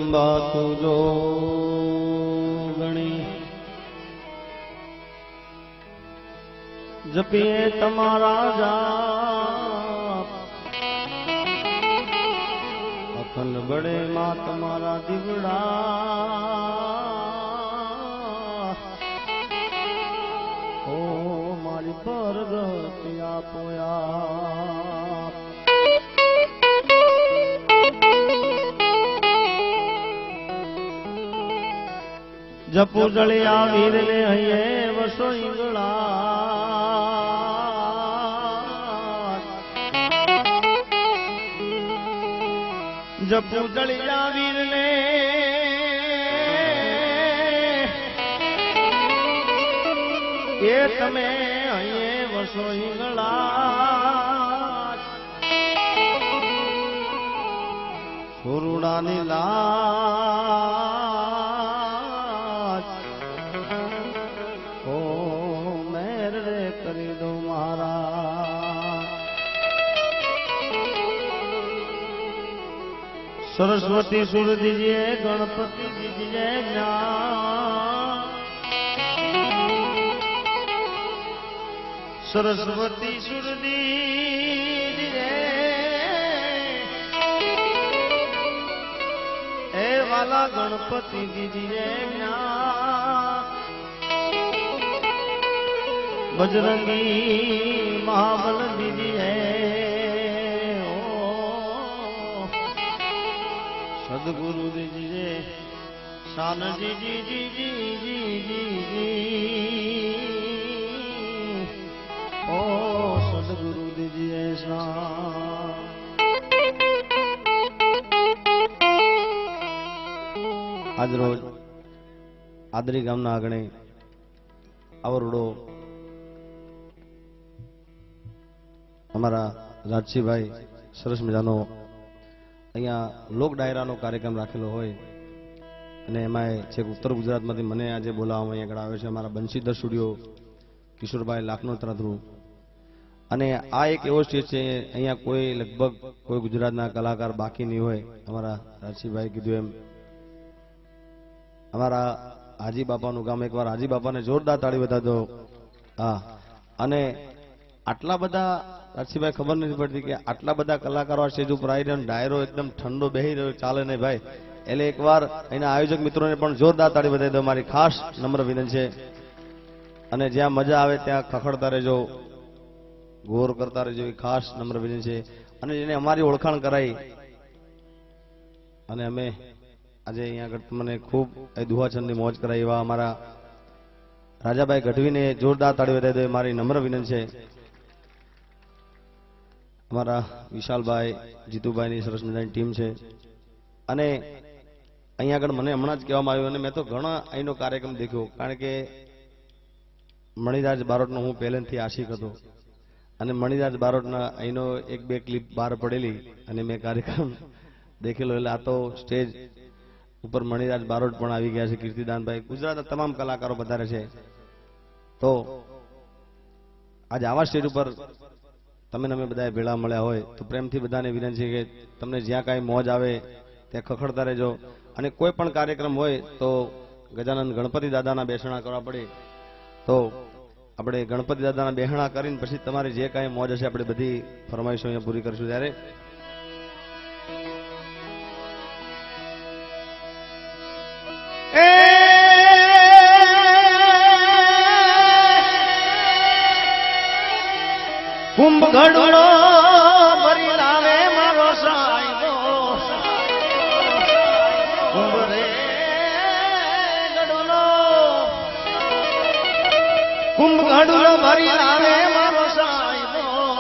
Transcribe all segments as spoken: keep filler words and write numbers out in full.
જગદંબા તુજો ગણી જપીએ તમારા જાપ અખંડ બળે માં તમારા દીવડા ઓ મારી પરગતિ આપોયા જપુ જળિયા વીર ને હૈયે વસો ઈંગળા જપુ જળિયા વીર ને એ તમે હૈયે વસો ઈંગળા સુરુડાની લા सरस्वती सुर दीजिए गणपति दीजिए ज्ञान सरस्वती सुर दीजिए ए वाला गणपति दीजिए ज्ञान बजरंगी महाबल दीजिए सदगुरु दीजिए शान जी जी जी जी जी जी जी ओ सदगुरु दीजिए शान आज रोज आदरी गामना आंगणे आवरडो अमारा राजसी भाई सरस मजानो અહીંયા લોક ડાયરાનો કાર્યક્રમ રાખેલો હોય અને એમાં છેક ઉત્તર ગુજરાતમાંથી મને આજે બોલાવવામાં અહીંયા આગળ આવે છે અમારા બંશીધર સ્ટુડિયો કિશોરભાઈ લાખનોત્રા થ્રુ અને આ એક એવો સ્ટેજ છે અહીંયા કોઈ લગભગ કોઈ ગુજરાતના કલાકાર બાકી નહીં હોય અમારા રાજસીભાઈ કીધું એમ અમારા હાજી બાપાનું ગામ એકવાર હાજી બાપાને જોરદાર તાળી બતા દો હા અને આટલા બધા રાજસીભાઈ ખબર નથી પડતી કે આટલા બધા કલાકારો આ સ્ટેજ ઉપર આવી રહ્યા ડાયરો એકદમ ઠંડો બેહી રહ્યો ચાલે નહીં ભાઈ એટલે એકવાર એના આયોજક મિત્રોને પણ જોરદાર તાળી બતાવી દો મારી ખાસ નમ્ર વિનંતી છે અને જ્યાં મજા આવે ત્યાં ખખડતા રહેજો ગોર કરતા રહેજો એ ખાસ નમ્ર વિનંતી છે અને જેને અમારી ઓળખાણ કરાઈ અને અમે આજે અહીંયા આગળ તમને ખૂબ દુહાચંદની મોજ કરાઈ એવા અમારા રાજાભાઈ ગઢવીને જોરદાર તાળી બતાવી દો મારી નમ્ર વિનંતી છે અમારા વિશાલભાઈ જીતુભાઈની સરસ મજાની ટીમ છે અને અહીંયા આગળ મને હમણાં જ કહેવામાં આવ્યું અને મેં તો ઘણા અહીંનો કાર્યક્રમ દેખ્યો કારણ કે મણિરાજ બારોટનો હું પહેલેથી આશિક હતો અને મણિરાજ બારોટના અહીંનો એક બે ક્લિપ બહાર પડેલી અને મેં કાર્યક્રમ દેખેલો એટલે આ તો સ્ટેજ ઉપર મણિરાજ બારોટ પણ આવી ગયા છે કીર્તિદાનભાઈ ગુજરાતના તમામ કલાકારો વધારે છે તો આજે આવા સ્ટેજ ઉપર તમે અમે બધા ભેળા મળ્યા હોય તો પ્રેમથી બધાને વિનંતી છે કે તમને જ્યાં કાંઈ મોજ આવે ત્યાં ખખડતા રહેજો અને કોઈ પણ કાર્યક્રમ હોય તો ગજાનંદ ગણપતિ દાદાના બેસણા કરવા પડે તો આપણે ગણપતિ દાદાના બેસણા કરીને પછી તમારે જે કાંઈ મોજ હશે આપણે બધી ફરમાઈશો અહીંયા પૂરી કરીશું ત્યારે કુંભ ઘડો ભરી લાવે મારો સાહેબો કુંભ રે ઘડો કુંભ ઘડો ભરી લાવે મારો સાહેબો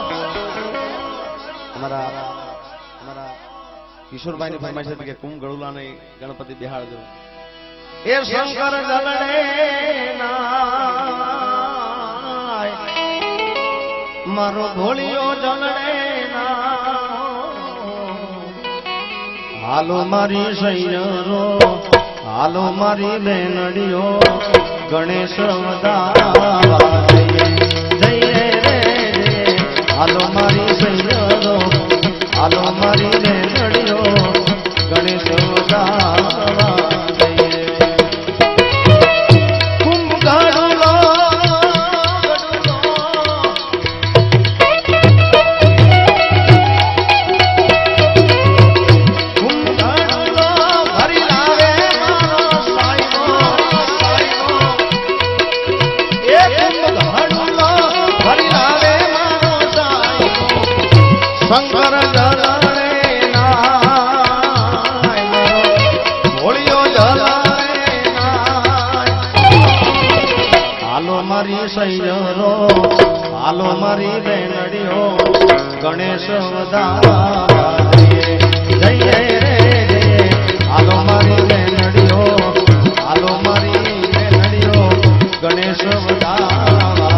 અમારા અમારા કિશોરભાઈની ફરમાઈશ હતી કે કુંભ ગળુલાને ગણપતિ બેહાડજો એ શંકર જલડે ના મારો ભોળિયો જલડે હાલો મારી સૈયરો હાલો મારી બેનડીઓ ગણેશ વધારવા જઈએ જઈએ રે હાલો મારી સૈયરો હાલો મારી બેનડીઓ ગણેશ વધારવા હાલો મારી સૈયરો હાલો મારી બેનડીઓ ગણેશ વધારવા જઈએ જઈએ રે હાલો મારી બેનડીઓ હાલો મારી બેનડીઓ ગણેશ વધારવા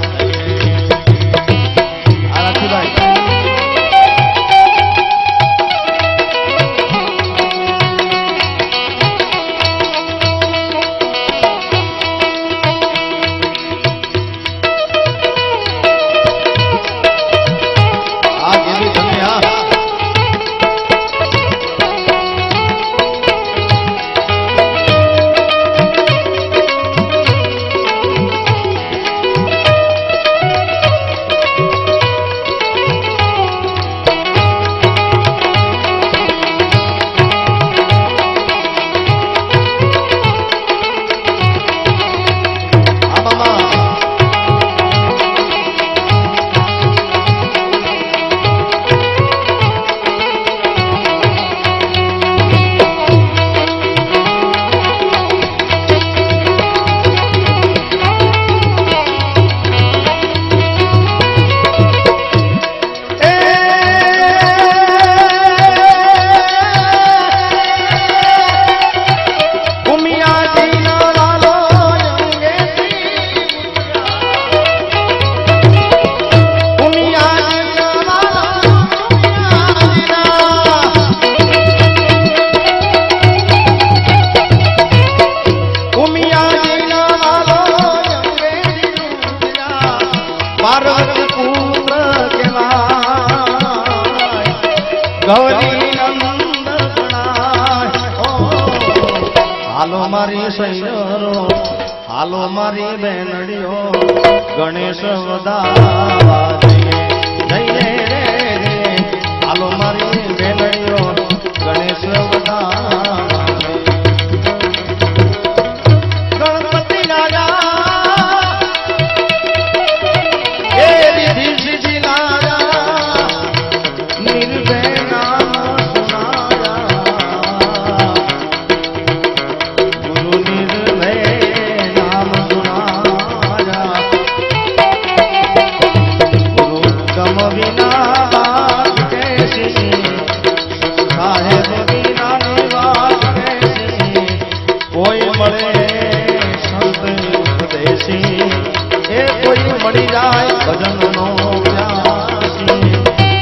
હાલો મારી સૈયરો હાલો મારી બેનડીઓ ગણેશ વધારવા જઈએ જઈએ રે હાલો મારી બેનડીઓ ગણેશ વધારવા ગણપતિ રાજા એ રીધિ સિદ્ધિ રાજા નિર્ભય મળી જાય ભજનનો વ્યાસી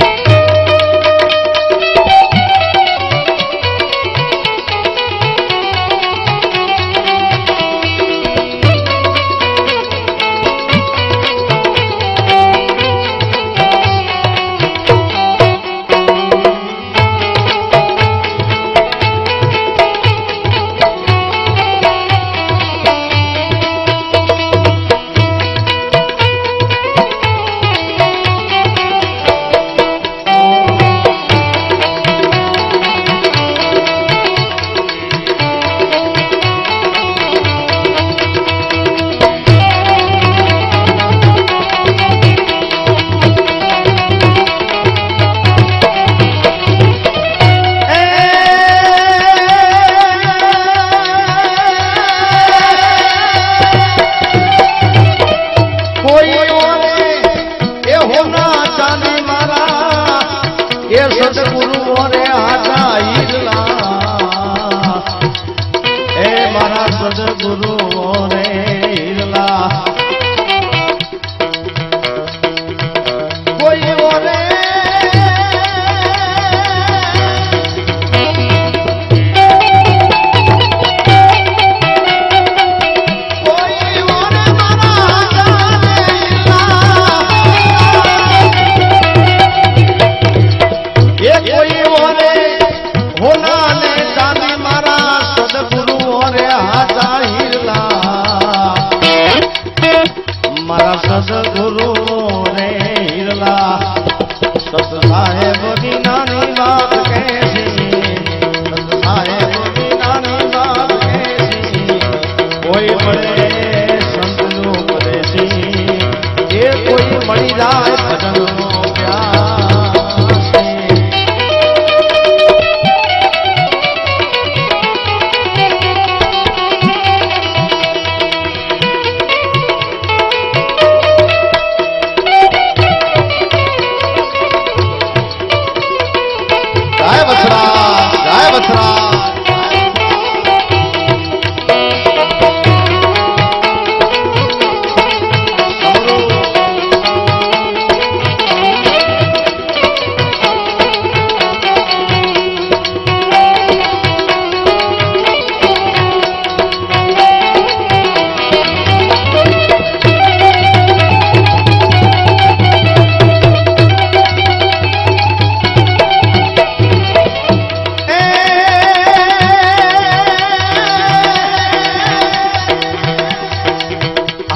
સદગુરુ રે આજા ઈરલા એ મારા સદગુરુ રે ઈરલા કોઈ ઓરે સદગુરુ રે હીરલા સત સાહેબ વિનાની વાત કહેશી સત સાહેબ વિનાની વાત કહેશી કોઈ મળે સંતનું ઉપદેશી એ કોઈ મળી જાય ભજનનો પ્યાસી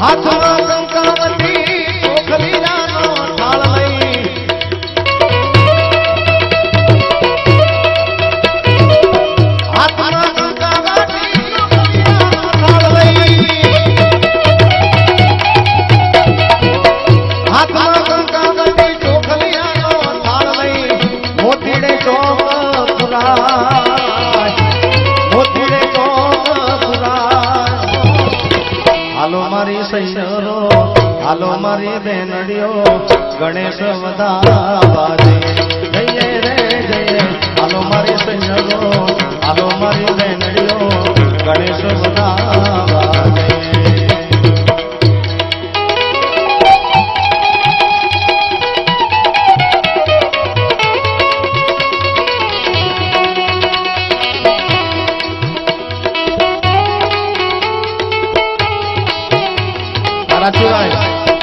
હાથમાં કંકાવતી ચોખલીરાનો થાળ લઈ હાથમાં કંકાવતી ચોખલીરાનો થાળ લઈ હાથમાં કંકાવતી ચોખલીરાનો થાળ લઈ મોતીડે ચોક પુરાય મોતીડે ચોક પુરાય હાલો મારી સૈયરો હાલો મારી બેનડીઓ ગણેશ વધાવા જઈએ રે જઈએ હાલો મારી સૈયરો હાલો મારી બેનડીઓ ગણેશ વધાવા જઈએ Gracias.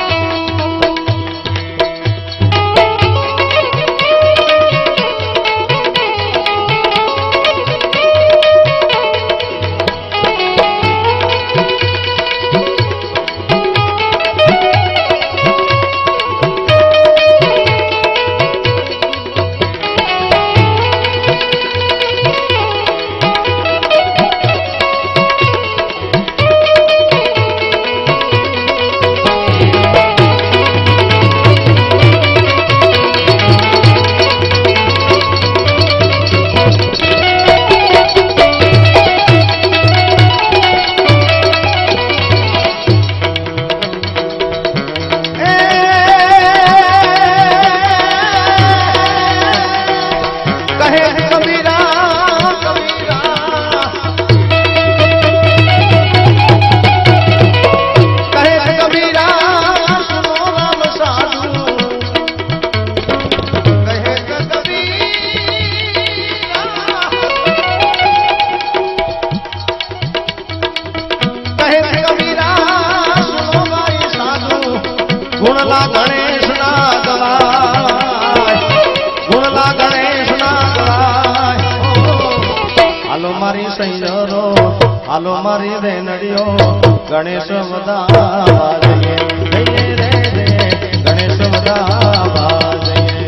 ગુણલા ગણેશ ના ગવાય ગુણલા ગણેશ ના ગવાય હાલો મારી સૈયરો હાલો મારી બેનડીઓ ગણેશ વધાવા જઈએ જઈએ રે જઈએ ગણેશ વધાવા જઈએ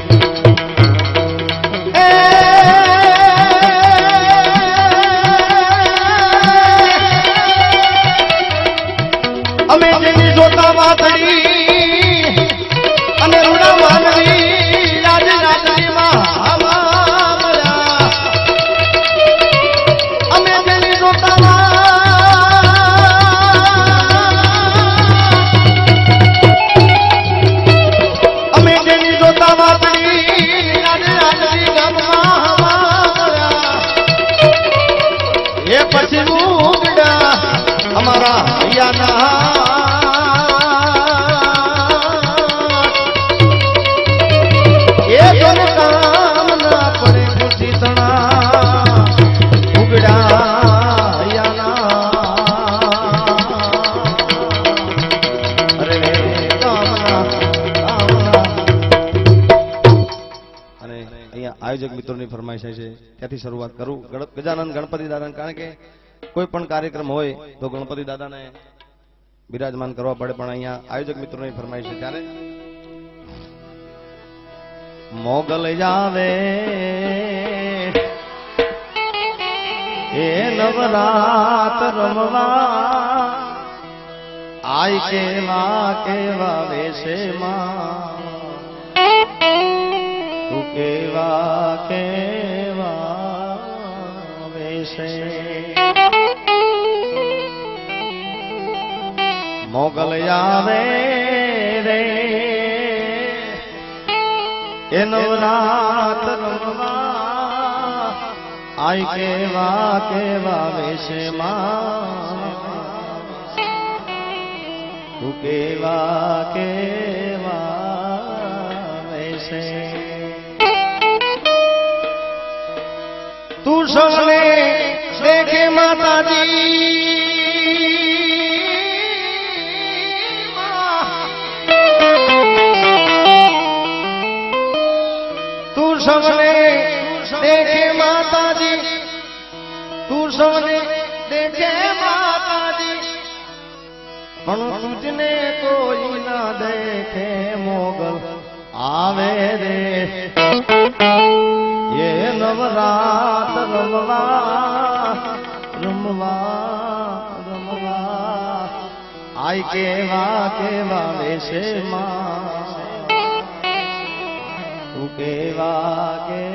અમે જેની જોતા વાતડી અમારા એ જોન કામ ના પડે ખુશી તણા ઉગડા અરે કામના કામના અને અહીંયા આયોજક મિત્રોની ફરમાઈશ છે ત્યાંથી શરૂઆત કરું ગજાનંદ ગણપતિ દાદા કારણ કે કોઈ પણ કાર્યક્રમ હોય તો ગણપતિ દાદાને બિરાજમાન કરવા પડે પણ અહીંયા આયોજક મિત્રોની ફરમાઈશ છે ત્યારે મોગલ જાવે એ નવરાત રમવા આય કેવા કેવા વેશે માં તું કેવા કેવા વેશે મોગલ આવે રે એ નવરાત રમવા આય કેવા કેવા વેશે માં તું કેવા કેવા વેશે તું સૌને દેખે માતાજી सबने देखे माता जी तू सबने देखे माता जी પણ તુજને કોઈ ના દેખે મોગલ આવે રે એ નવરાત રમવા રમવા રમવા આય કેવા કેવા વેશે માં તું કેવા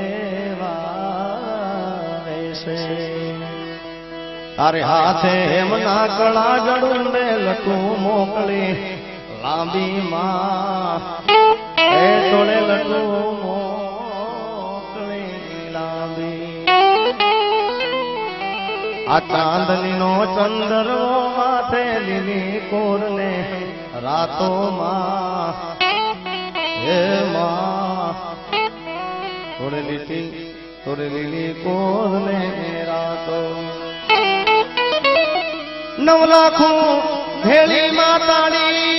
કેવા વેશે તારે હાથે એમના કળા જડું ને લટું મોકલી લાંબી માં એ તોડે લટું મોકલી લાંબી આ ચાંદની નો ચંદ્રવો માથે લીલી કોરને રાતો માં હે માં તોડે લીલી તોડે લીલી કોરને રાતો નવ લાખો ભેળી માતાડી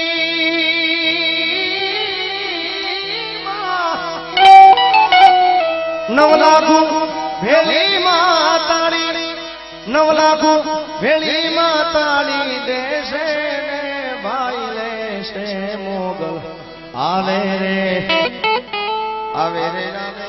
નવ લાખો ભેળી માતાડી નવ લાખો ભેળી માતાડી દેશે ને ભાઈ લેશે મોગલ આવે રે આવે રે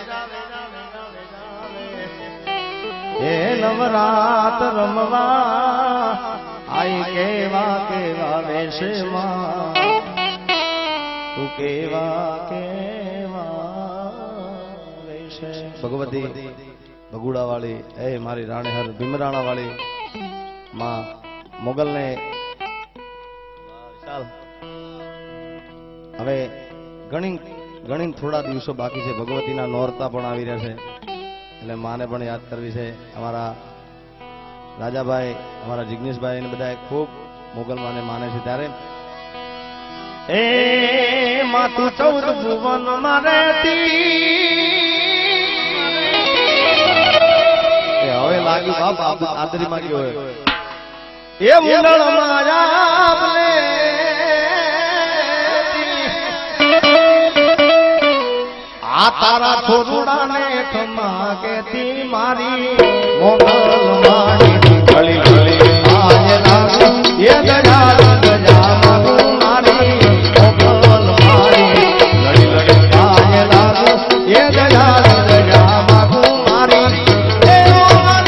હે નવરાત રમવા આઈ કેવા કેવા વેશમાં તું કેવા કેવા વેશે ભગવતી ભગુડા વાળી એ મારી રાણીહર ભીમરાણા વાળી માં મોગલને હવે ઘણી ઘણી થોડા દિવસો બાકી છે ભગવતીના નોરતા પણ આવી રહ્યા છે એટલે માને પણ યાદ કરવી છે અમારા રાજાભાઈ અમારા જિગ્નેશભાઈ ને બધા ખૂબ મોગલ માને માને છે ત્યારે એ માતું ચૌદ ભુવન મારે હવે લાગ્યું બાપ આદરી માં ગયો એ મુંડળ મારા આ તારા છોરુડા ને ખમા કેતી મારી મોગલ મારી ગળી ગળી આય લાગુ એ દયા દયા માગુ મારી મોગલ મારી ગળી ગળી આય લાગુ એ દયા દયા માગુ મારી એ મોગલ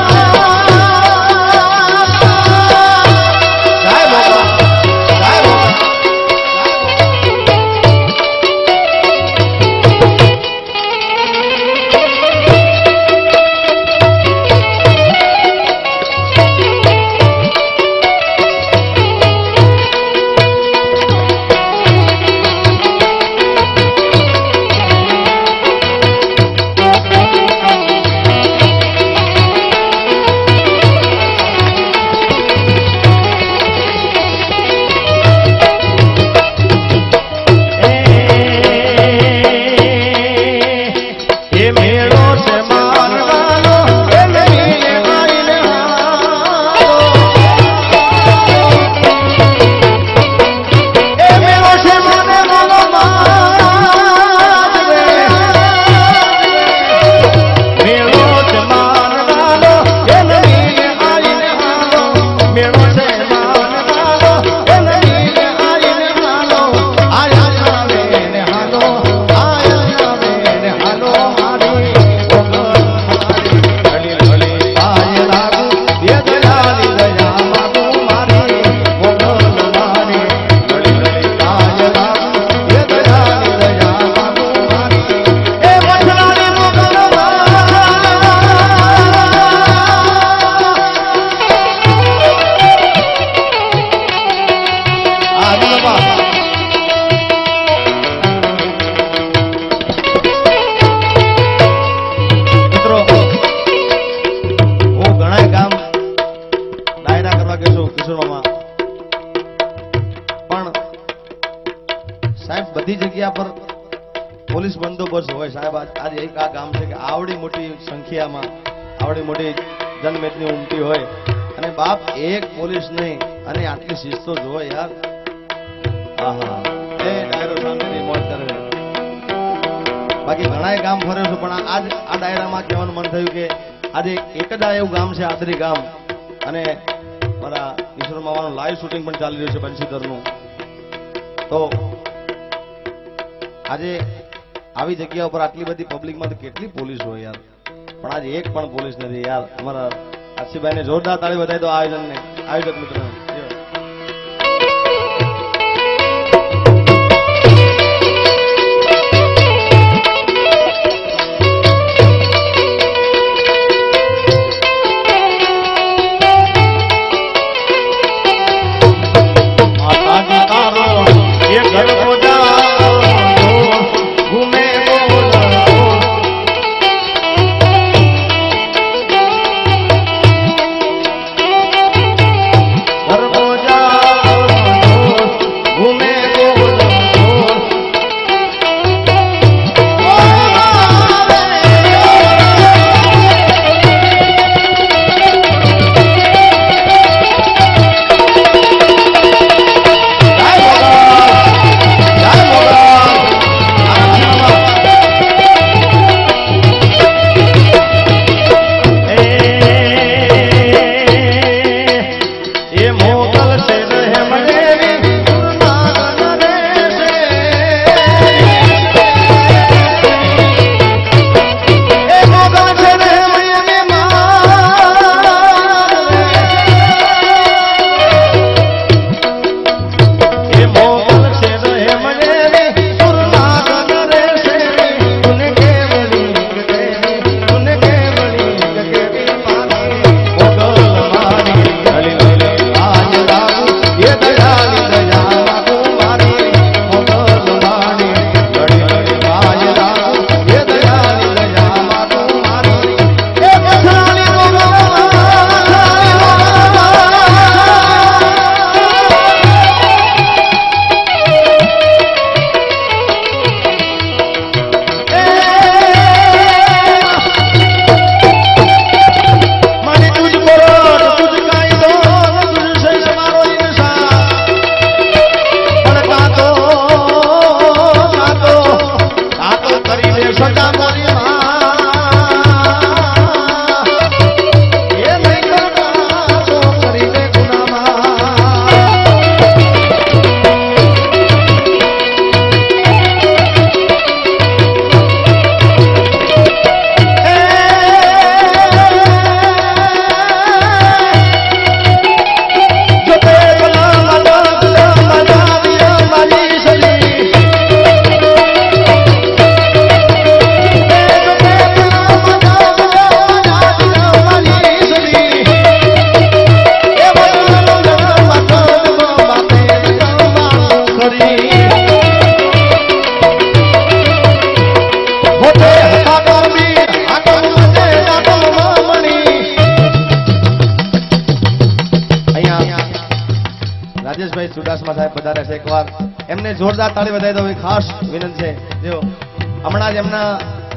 જય મોગલ જય મોગલ પોલીસ બંદોબસ્ત હોય સાહેબ આજે એક આ ગામ છે કે આવડી મોટી સંખ્યામાં આવડી મોટી જનમેદની ઉમટી હોય અને બાપ એક પોલીસ નહીં અને આટલી શિસ્તો જોવે યાર આહા એ ડાયરો સામેની મોજ કરે બાકી ઘણાય ગામ ફર્યો છું પણ આજ આ ડાયરામાં કહેવાનું મન થયું કે આજે એક જ આ એવું ગામ છે આદરી ગામ અને અમારા ઈશ્વર મામાનું લાઈવ શૂટિંગ પણ ચાલી રહ્યું છે બંશીધરનું. તો આજે આવી જગ્યા ઉપર આટલી બધી પબ્લિકમાં કેટલી પોલીસ હોય યાર, પણ આજે એક પણ પોલીસ નથી યાર. અમારા આશીભાઈને જોરદાર તાળી બધાઈ દો આયોજનને, આયોજક મિત્રોને. રાજેશભાઈ ચુડાસમા સાહેબ પધારે છે, એકવાર એમને જોરદાર તાળી વધાવી દો. ખાસ વિનંતી છે, જો હમણાં જ એમના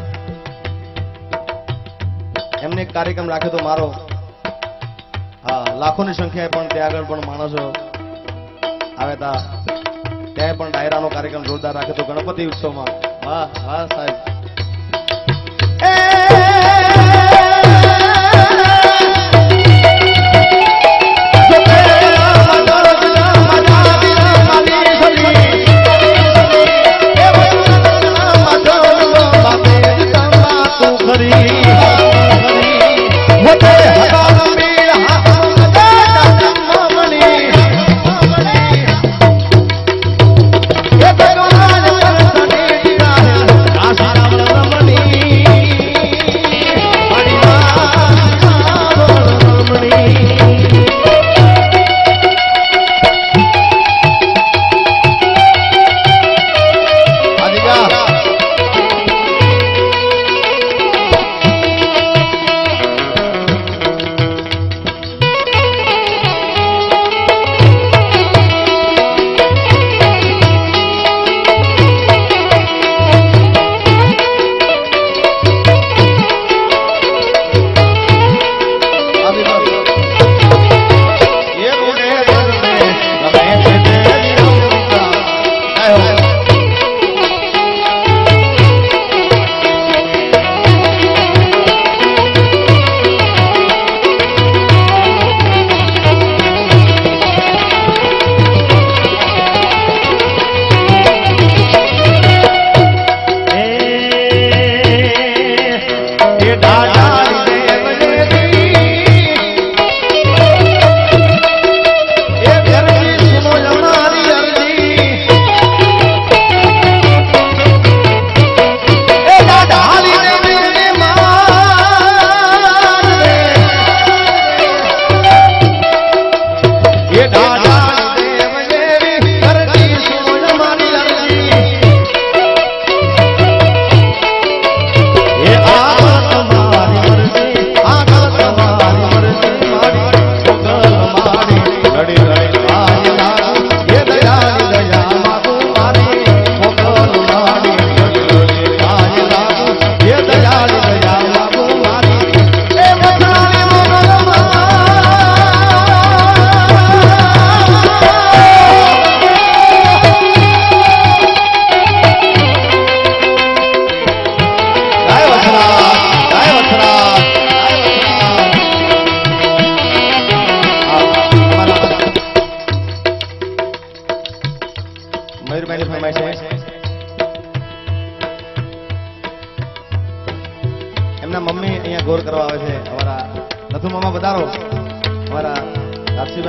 એમને એક કાર્યક્રમ રાખ્યો તો મારો, હા લાખોની સંખ્યાએ પણ ત્યાં આગળ પણ માણસો આવ્યા હતા. ત્યાં પણ ડાયરાનો કાર્યક્રમ જોરદાર રાખ્યો તો ગણપતિ ઉત્સવમાં. વાહ વાહ સાહેબ.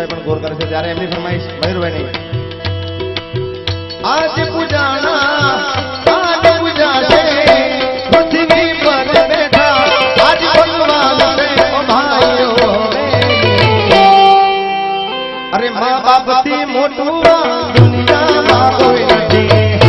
જીતુભાઈ પણ ગોર કરે છે ત્યારે એમની ફરમાઈશ મયુરભાઈ ની આજ પૂજાના આજ પૂજા છે પૃથ્વી પર બેઠા આજ ભગવાન છે ઓ ભાઈઓ અરે મા બાપ થી મોટું દુનિયામાં કોઈ નથી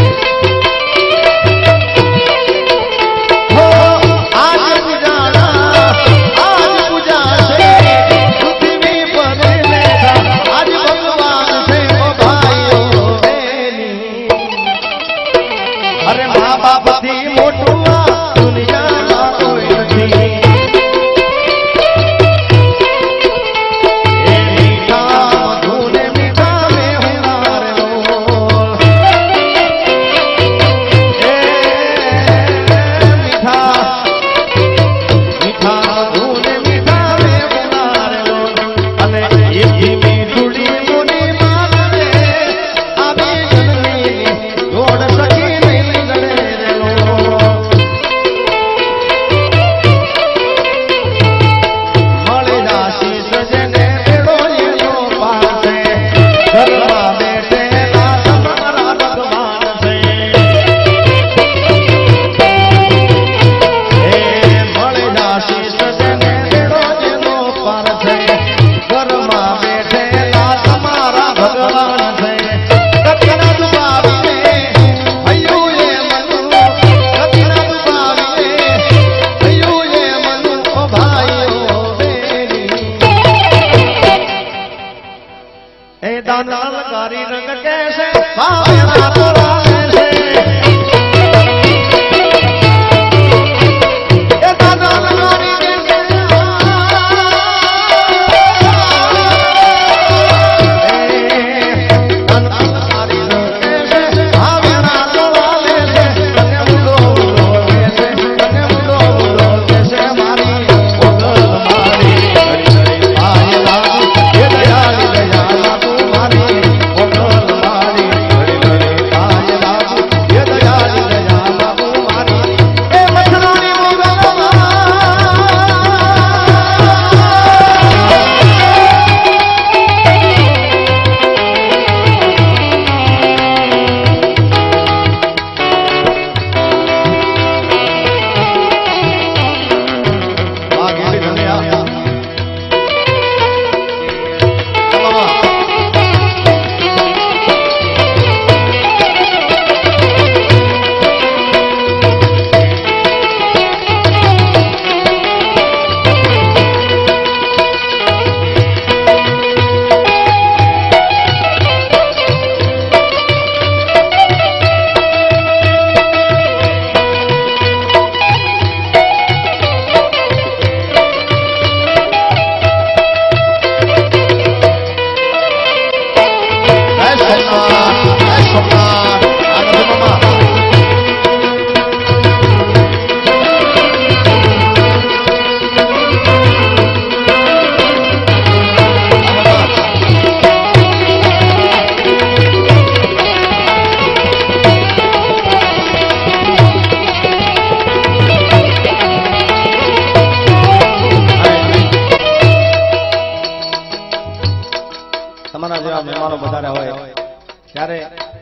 મહેમાનો પધાર્યા હોય ત્યારે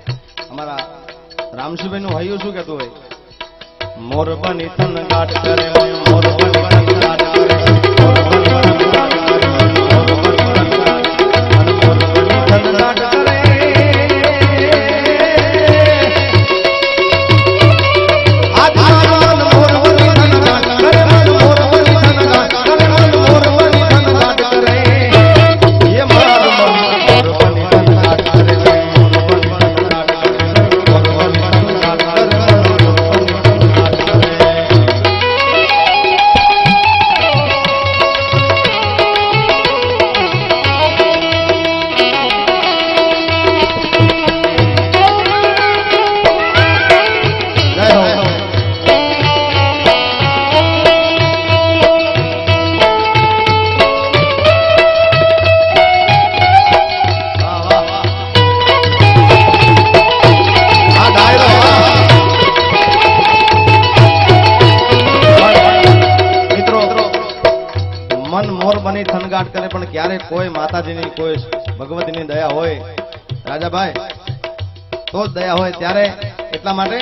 અમારા રામશીભાઈ નું હૈયું શું કહેતું હોય મોર બની તન ગાટ કરે મોર બની તન ગાટ કરે મોર બની તન ગાટ કરે મોર બની તન ગાટ અને મોર બની તન ગાટ કરે આજ મારો મોર બની તન ગાટ કરે મોર બની તન ગાટ કરે મોર બની તન ગાટ કરે ये मार मोर बनी तन गाट करे मोर बनी तन गाट करे मोर बनी तन गाट करे મન મોર બની થનગાટ કરે પણ ક્યારે કોઈ માતાજીની કોઈ ભગવતીની દયા હોય રાજાભાઈ તો જ દયા હોય ત્યારે એટલા માટે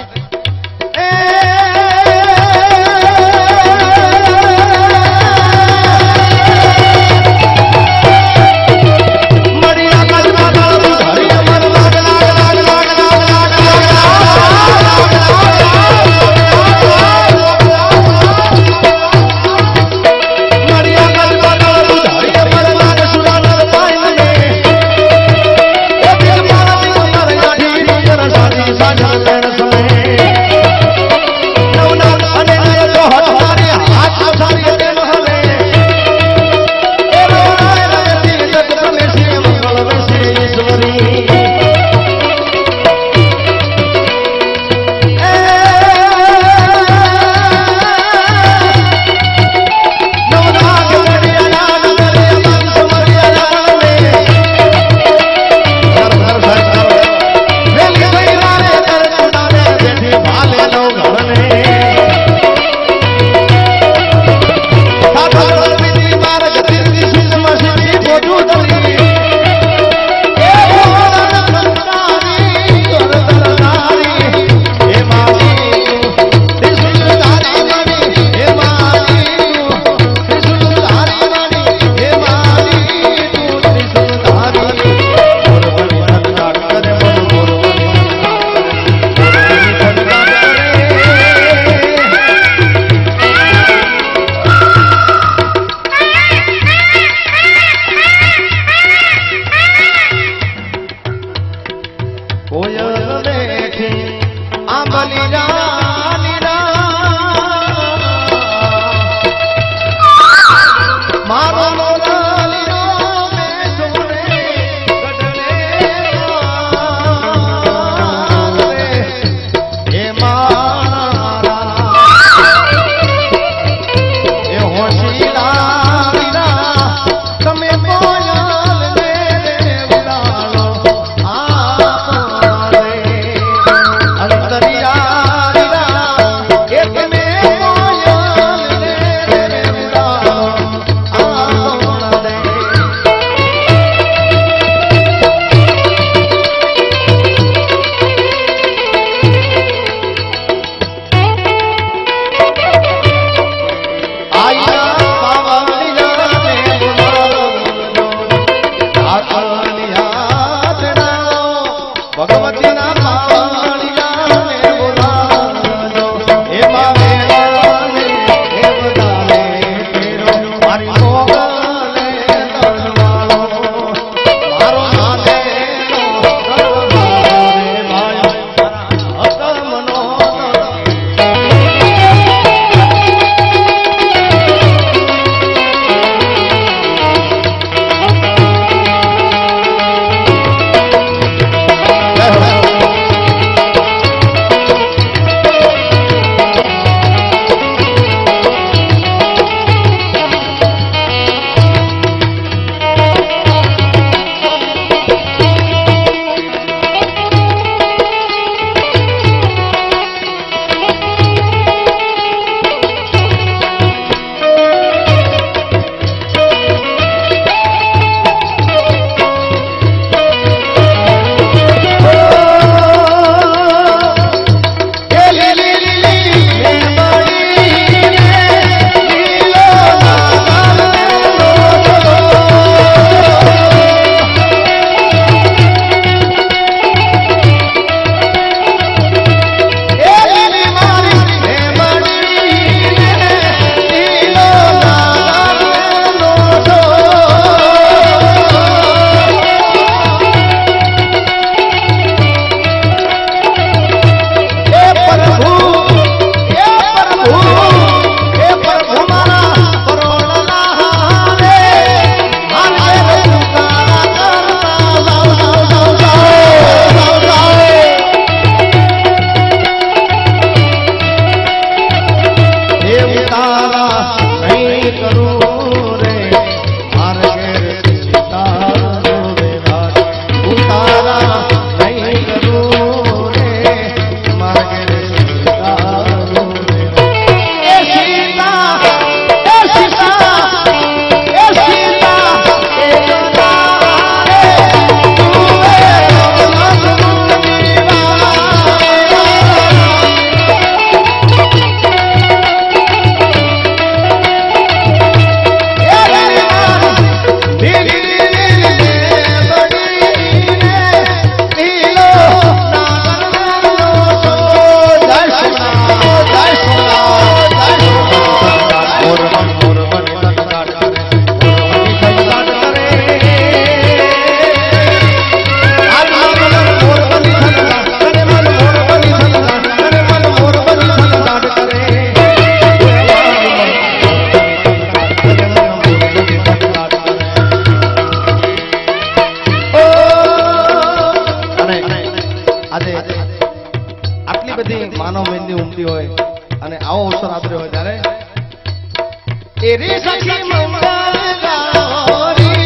આજે આટલી બધી માનવ મેદની ઉમટી હોય અને આવો અવસર આદર્યો હોય ત્યારે એ રે સખી મંગળ ગારી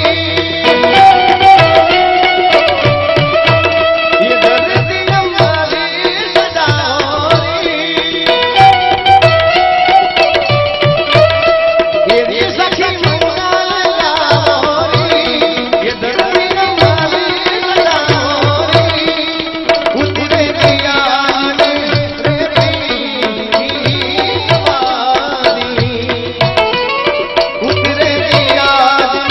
ये धरती हमारी सदारी ये रे सखी मंगल गारी ये धरती हमारी सदारी उतरे दिया उतरे दिया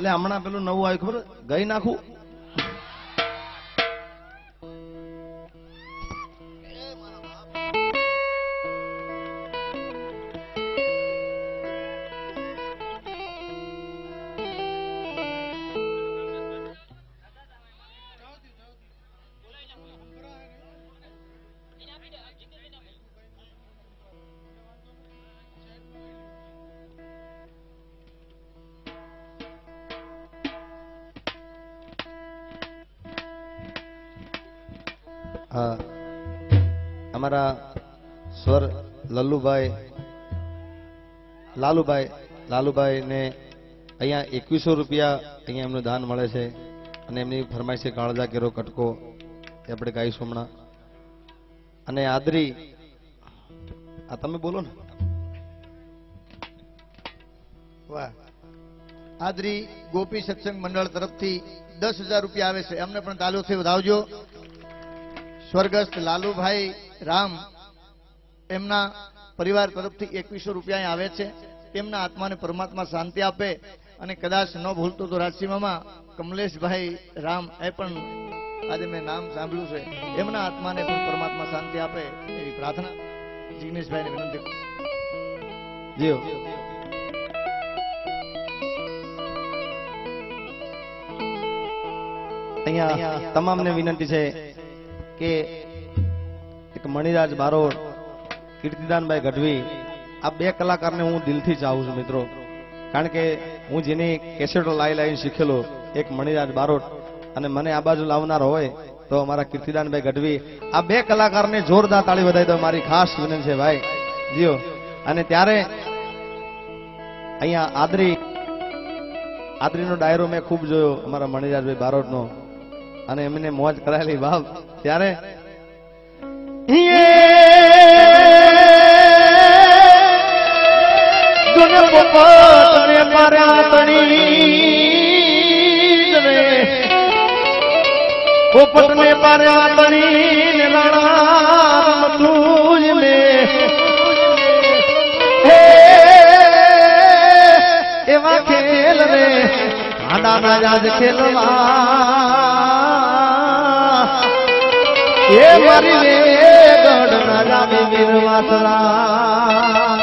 એટલે હમણાં પેલું નવું આવ્યું ખબર ગઈ નાખું હા અમારા સ્વર લલ્લુભાઈ લાલુભાઈ લાલુભાઈ ને અહીંયા એકવીસો રૂપિયા અહીંયા એમનું દાન મળે છે અને એમની ફરમાઈશ છે કાળજા કેરો કટકો એ આપણે ગાઈશું હમણાં અને આદરી આ તમે બોલો ને વાહ આદરી ગોપી સત્સંગ મંડળ તરફથી દસ હજાર રૂપિયા આવે છે એમને પણ તાલુથી વધાવજો સ્વર્ગસ્થ લાલુભાઈ રામ એમના પરિવાર તરફથી એકવીસો રૂપિયા આવે છે એમના આત્માને પરમાત્મા શાંતિ આપે અને કદાચ ન ભૂલતો તો રાજસીમામાં કમલેશભાઈ રામ એ પણ આજે મેં નામ સાંભળ્યું છે એમના આત્માને પણ પરમાત્મા શાંતિ આપે એવી પ્રાર્થના જિગ્નેશભાઈને વિનંતી જીઓ અહીંયા તમામને વિનંતી છે કે એક મણિરાજ બારોટ કીર્તિદાનભાઈ ગઢવી આ બે કલાકારને હું દિલથી ચાહું છું મિત્રો કારણ કે હું જેની કેસેટો લાઈ લાઈને શીખેલો એક મણિરાજ બારોટ અને મને આ બાજુ લાવનાર હોય તો અમારા કીર્તિદાનભાઈ ગઢવી આ બે કલાકારને જોરદાર તાળી વધાવી દો મારી ખાસ વિનંતી છે ભાઈ જીઓ અને ત્યારે અહીંયા આદરી આદરીનો ડાયરો મેં ખૂબ જોયો અમારા મણિરાજભાઈ બારોટનો અને એમને મોજ કરાયેલી બાપ ત્યારે પોપટ ને પાર્યા તણી રાણા તુજ મે એવા ખેલ રે આડા ના રાજ ખેલવા એ મારી રે ગઢ ના રામે વીર વાસળા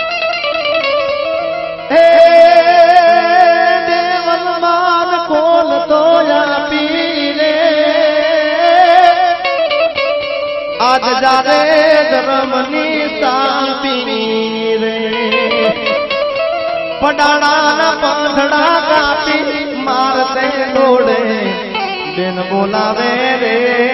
હે દેવલ માન ખોલ તો આપી રે આજ જારે ધર્મની સાપી રે પડાણા ના પાંધડા કાપી મારતે દોડે બેન બોલાવે રે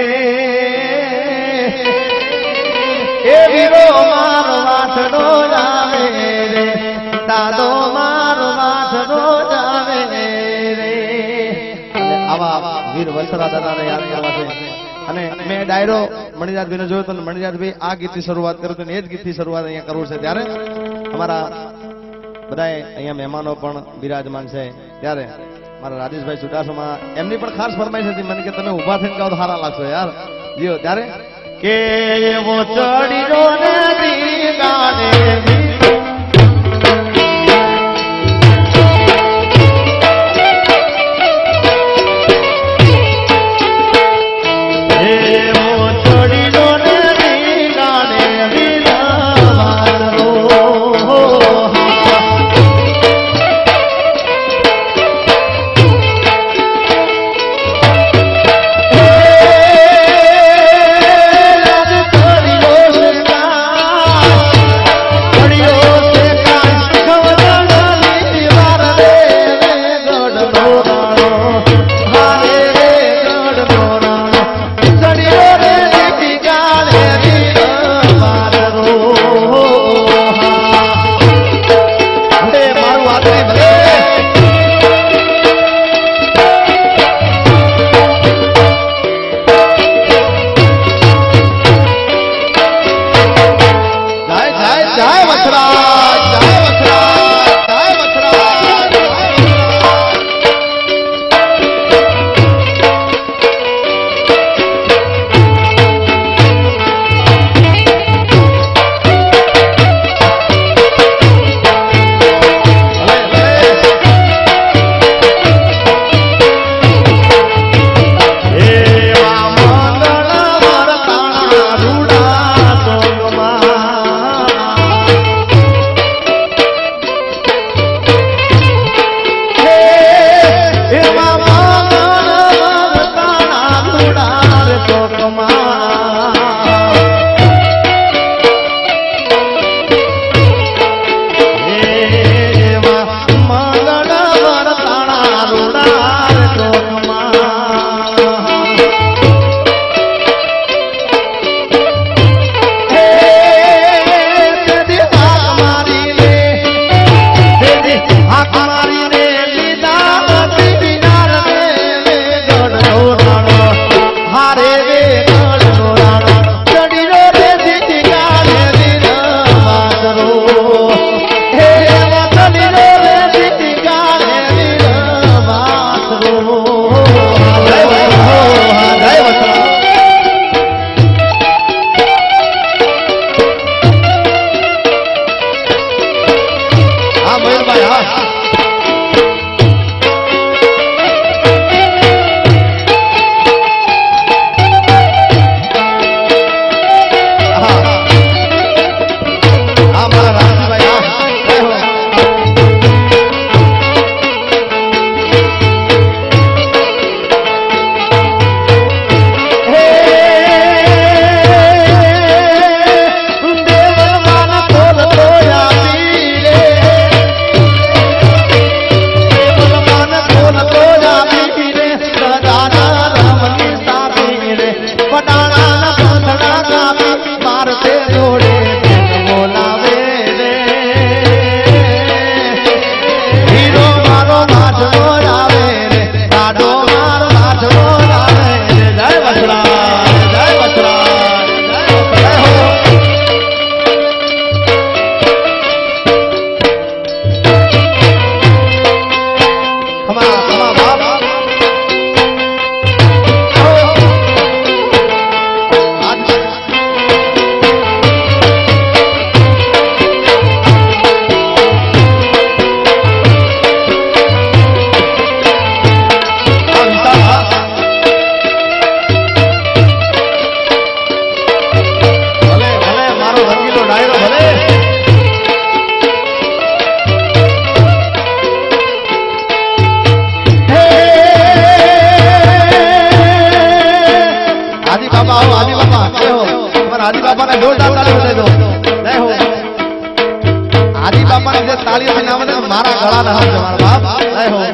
એ વીરો મારો વાસડો જાવે રે દાદો મારો વાસડો જાવે રે આવા વીર વસરા દાદાને યાદ કરવા છે અને મેં ડાયરો મણિરાજભાઈને જોયો તો મણિરાજભાઈ આ ગીતની શરૂઆત કર્યું તો એ જ ગીતની શરૂઆત અહીંયા કરવું છે ત્યારે અમારા બધા અહીંયા મહેમાનો પણ બિરાજમાન છે ત્યારે મારા રાજેશભાઈ ચુડાસમા એમની પણ ખાસ ફરમાઈશ હતી મને કે તમે ઉભા થઈને ગાઓ તો સારા લાગશો યાર જીઓ ત્યારે કે એવો ચડી રો નદી ગાને Hare આદિ બાપાને જોરદાર તાળીઓ દઈ દો. જય હો. આદિ બાપાને જે તાળીઓ નામ દે મારા ગળાના હાથ છે મારા બાપ. જય હો.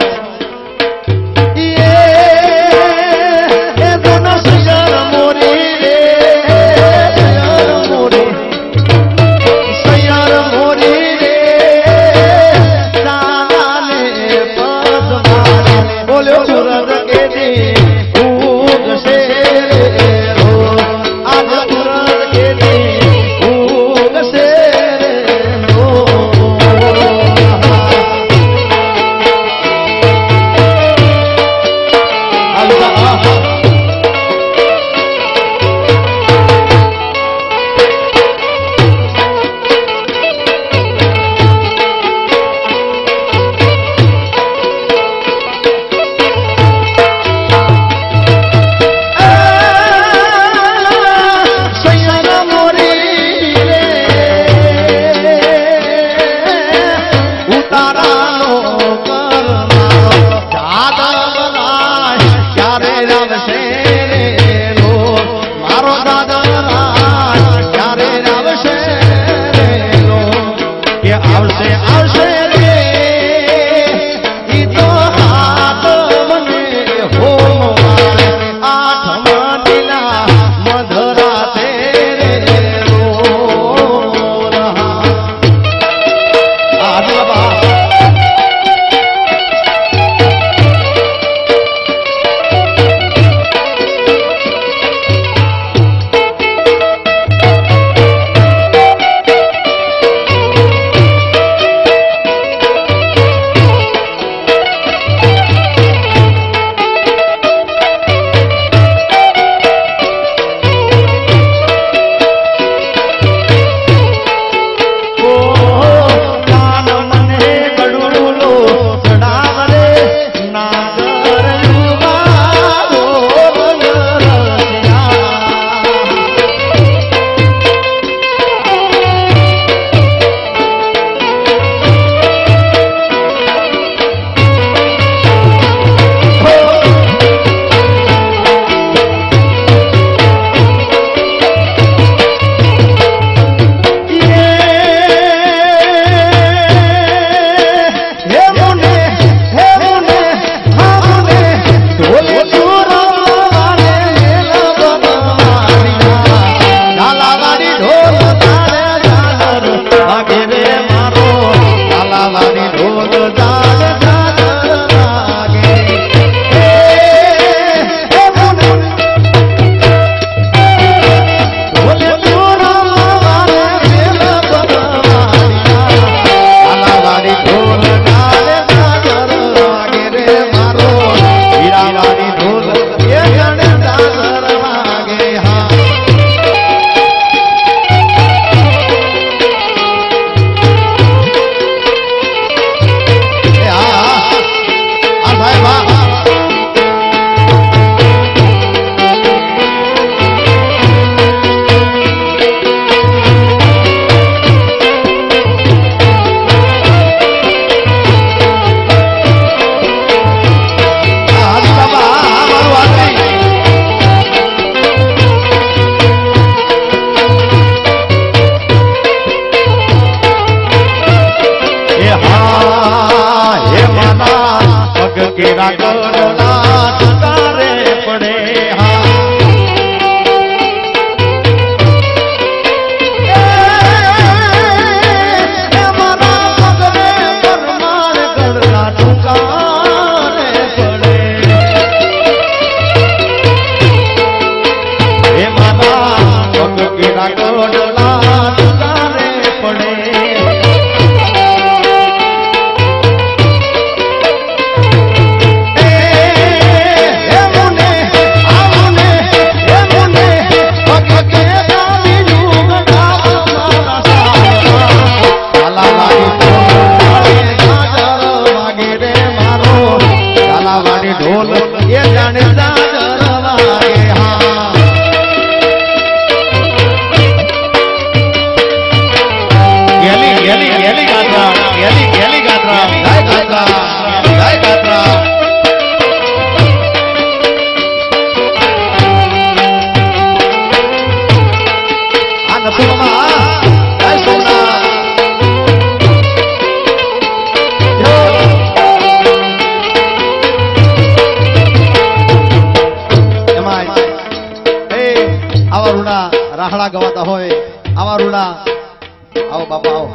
દાહડા ગવાતા હોય આવા રૂડા આવો બાપા આવો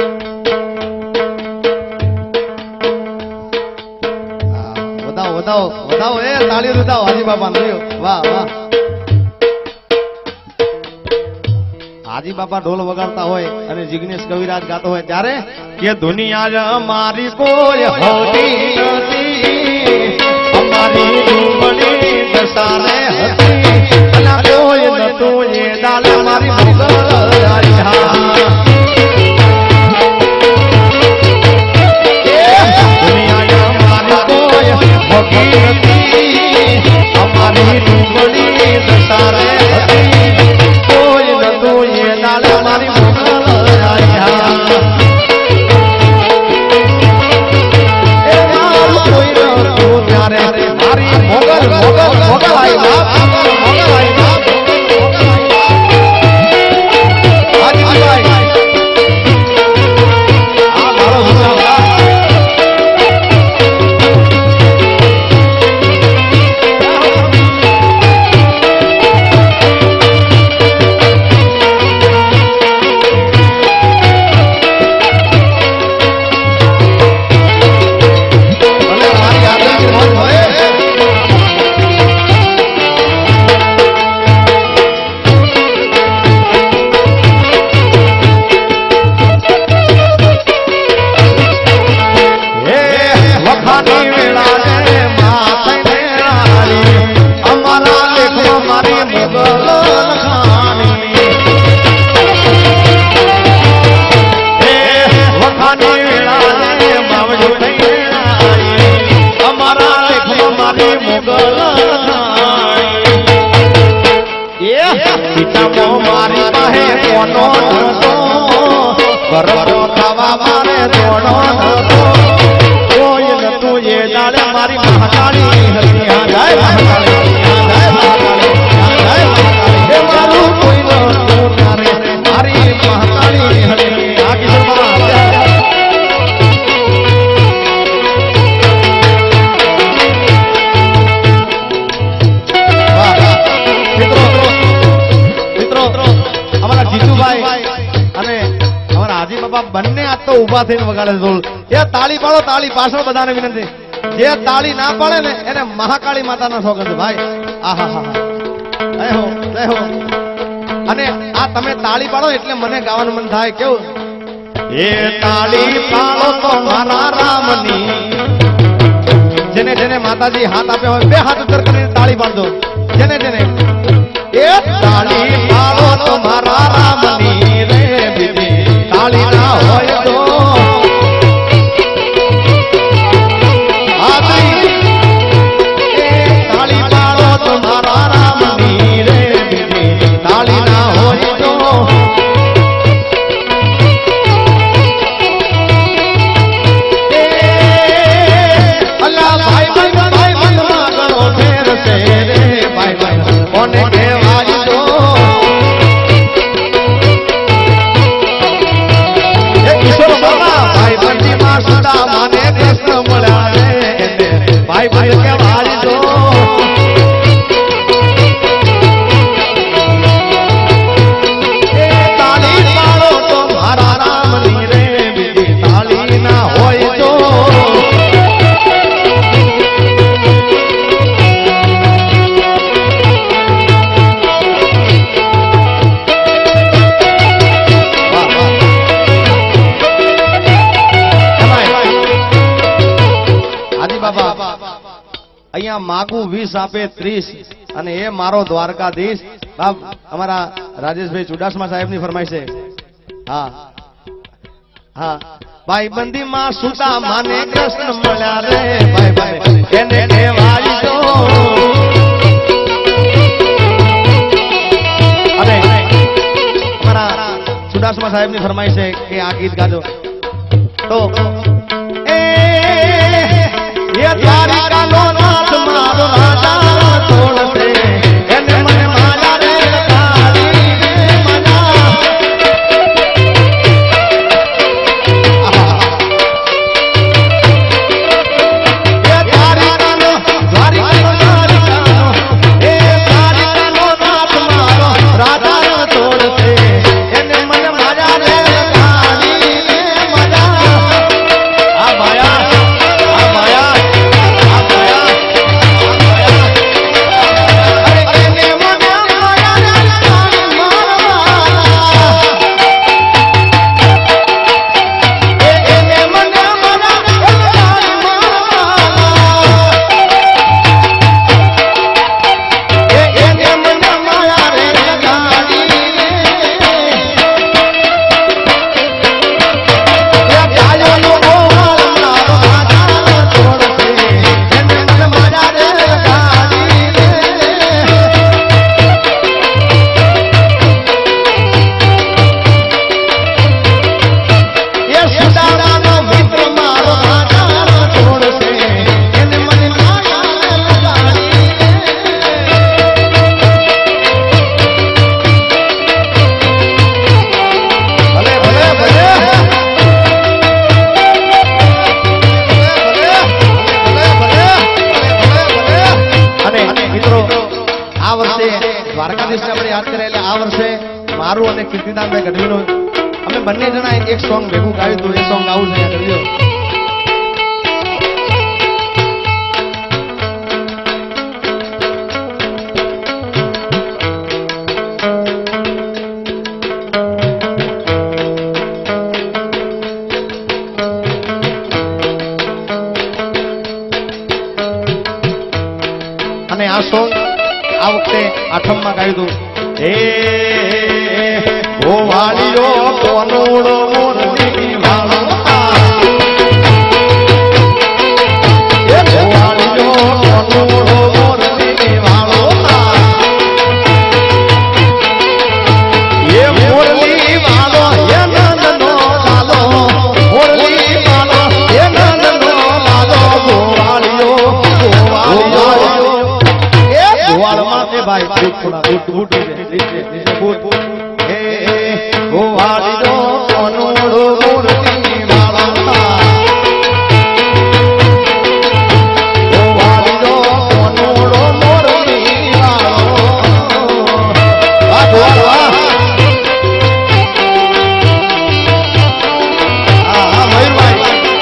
વધાવો વધાવો વધાવો એ તાળી વધાવો હાજી બાપા લ્યો વાહ વાહ હાજી બાપા ઢોલ વગાડતા હોય અને જિગ્નેશ કવિરાજ ગાતો હોય ત્યારે કે દુનિયા મારી કોઈ હોતી નથી અમારી ડુંગળી દસારે હતી અલા કોઈ નતું એ દાલ મારી મોગલ આયા દુનિયા મારી કોઈ હોતી નથી અમારી ડુંગળી દસારે હતી કોઈ નતું એ દાલ મારી મોગલ આયા મારી મોગલ મોગલ મોગલ આઈ બાપ મોગલ આઈ બાપ હાજી ભાઈ આ મારો વિચાર મારી પાસે કોનો કરો ખાવા મારે દોડો કોઈ નતું એ દાડે મારી મહાકાળી હતી જય મહાકાળી જય મહાકાળી જય મહાકાળી મારું કોઈ નતું તારે મારી મહાકાળી હતી આ કિશોરમાં બંને આ તો ઉભા થઈને વગાડે ઢોલ એ તાળી પાડો તાળી પાછળ બધાને વિનંતી જે તાળી ના પાડે ને એને મહાકાળી માતાનો સોગંદ છે ભાઈ આહા હા જય હો જય હો અને આ તમે તાળી પાડો એટલે મને ગાવાનું મન થાય કેવું એ તાળી પાડો તો મારા રામની જેને જેને માતાજી હાથ આપ્યા હોય બે હાથ ઉપર કરીને તાળી પાડજો જેને જેને એ તાળી પાડો તો મારા રામની રે બીજી તાળી ના હોય તો તાળી પાડો તો મારા રામની રે તાળી ના હોય તો અલ્લાહ ભાઈ ભાઈ ભાઈ મનમાં ગણો ફેર છે રે ભાઈ ભાઈ કોને કહેવાય તો ભાઈ બંધી માં સુદા માને કૃષ્ણ મળ્યા રે ભાઈ ભાઈ કેવાય તો તાળી પાડો તો મારા રામની રે બીજી તાળી ના હોય તો અહીંયા માગું વીસ આપે ત્રીસ અને એ મારો દ્વારકાધીશ બાપ અમારા રાજેશભાઈ ચુડાસમા સાહેબ ની ફરમાઈશ છે હા હા ભાઈ બંધી માં સુતા માને કૃષ્ણ મળ્યા રે ભાઈ ભાઈ એને કહેવાય તો અને અમારા ચુડાસમા સાહેબ ની ફરમાઈશ છે કે આ ગીત ગાજો તો એ તારી કાનો નાથ મારો રાજા તોડશે એને મને માયા રે તારી રે મના એ તારી કાનો દ્વારી કાનો તારી કાનો એ તારી કાનો નાથ મારો રાજા દ્વારકાધીશને આપણે યાદ કર્યા એટલે આ વર્ષે મારું અને કીર્તિદાનભાઈ ગઢવીનું અમે બંને જણા એક સોંગ ભેગું ગાયું હતું. એ સોંગ ગાવું છે કરજો. અને આ સોંગ આ વખતે આઠમમાં ગાયું હતું. એ ગોવાળીઓ કોનોડો મોરલી વાળો, એ ગોવાળીઓ કોનોડો મોરલી વાળો, એ મોરલી વાળો એ નંદનો લાલો, મોરલી વાળો એ નંદનો લાલો, ગોવાળીઓ ગોવાળીઓ ગોવાળમાં એ ભાઈ બૂટ થોડા બૂટ બૂટ નીચે નીચે બૂટ એ ગોવાળીનો કોનોડો મોરલી વાળો, ગોવાળીનો કોનોડો મોરલી વાળો. વાહ ગોવાળ વાહ. હા હા મયુરભાઈ.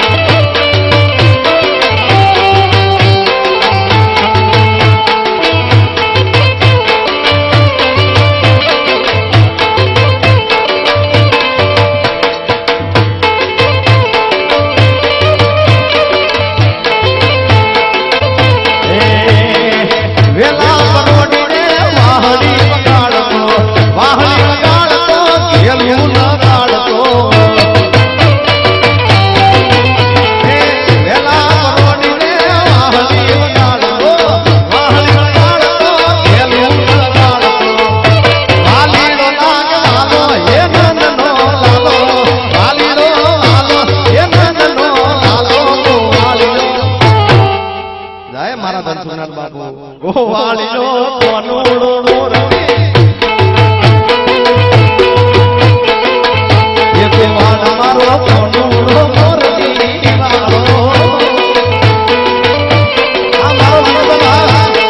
ગોવાળીનો કોનોડો મોરલી એ દેવાન મારો કોનોડો મોરલી વાળો. આ મારો મનોબલા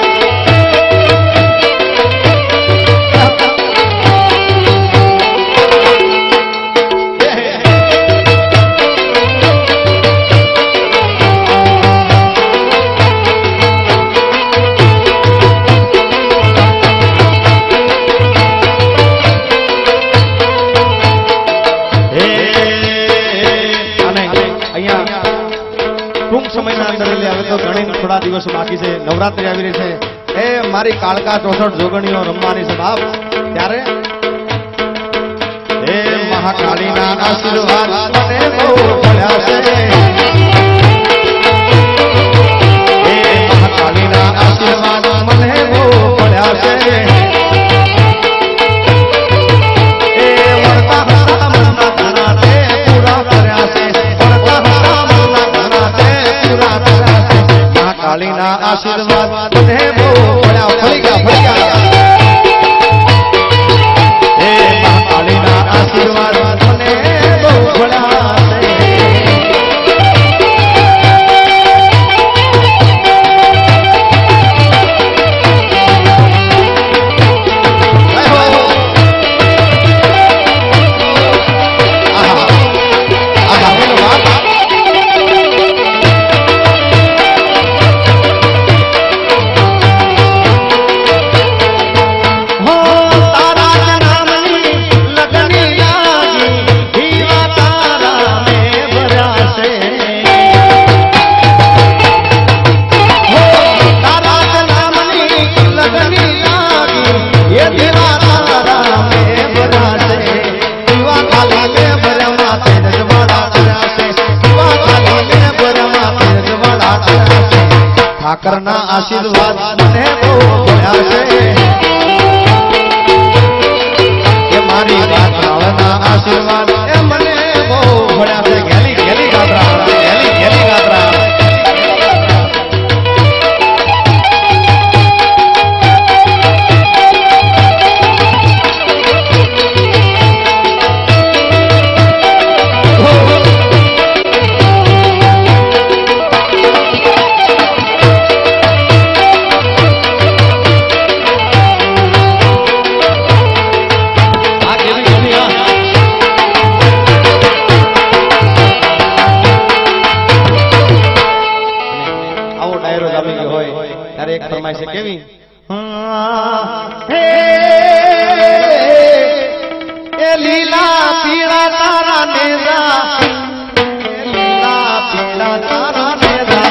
થોડા દિવસો બાકી છે. નવરાત્રી આવી રહી છે. એ મારી કાળકા ચોસઠ જોગણીઓ રમવાની છે બાપ. ત્યારે એ મહાકાળીના આશીર્વાદ મને બહુ મળ્યા છે. એ મહાકાળીના આશીર્વાદ મને બહુ મળ્યા છે. એ વળતા હતા મનના ઘણા તે પૂરા કર્યા છે. વળતા હતા મનના ઘણા તે પૂરા કર્યા છે. કાળીના આશીર્વાદ મને બહુ મળ્યા. ફરી ગયા ફરી ગયા. એ મહાકાળીના આશીર્વાદ મને બહુ મળ્યા છે. ઠાકરના આશીર્વાદ મને બહુ મળ્યા છે. એ મારી રાતના આશીર્વાદ એ મને બહુ મળ્યા છે. ગેલી ગેલી ગાત્રા ગેલી ગેલી ગાત્રા. એક ફરમાઈશ છે કેવી હે એ લીલા પીળા તારા નેજા લીલા પીળા તારા નેજા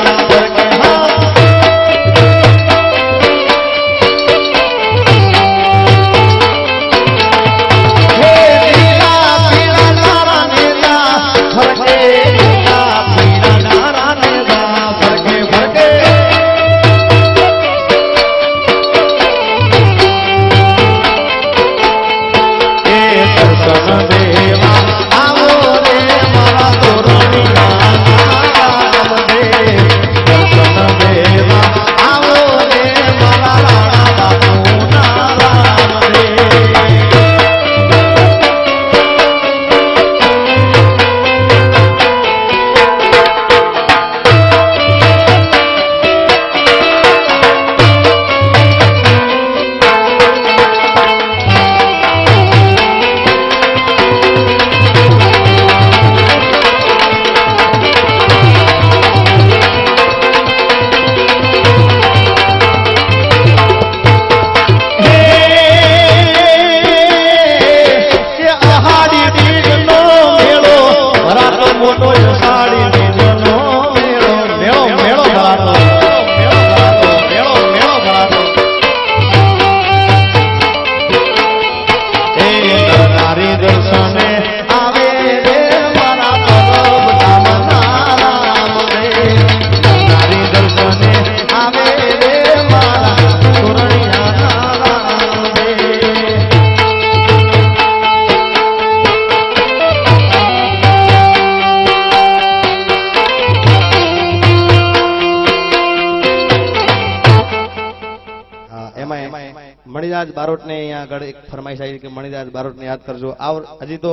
મણિરાજ બારોટ ને અહીંયા આગળ એક ફરમાઈશ આવી કે મણિરાજ બારોટ ને યાદ કરજો. આ હજી તો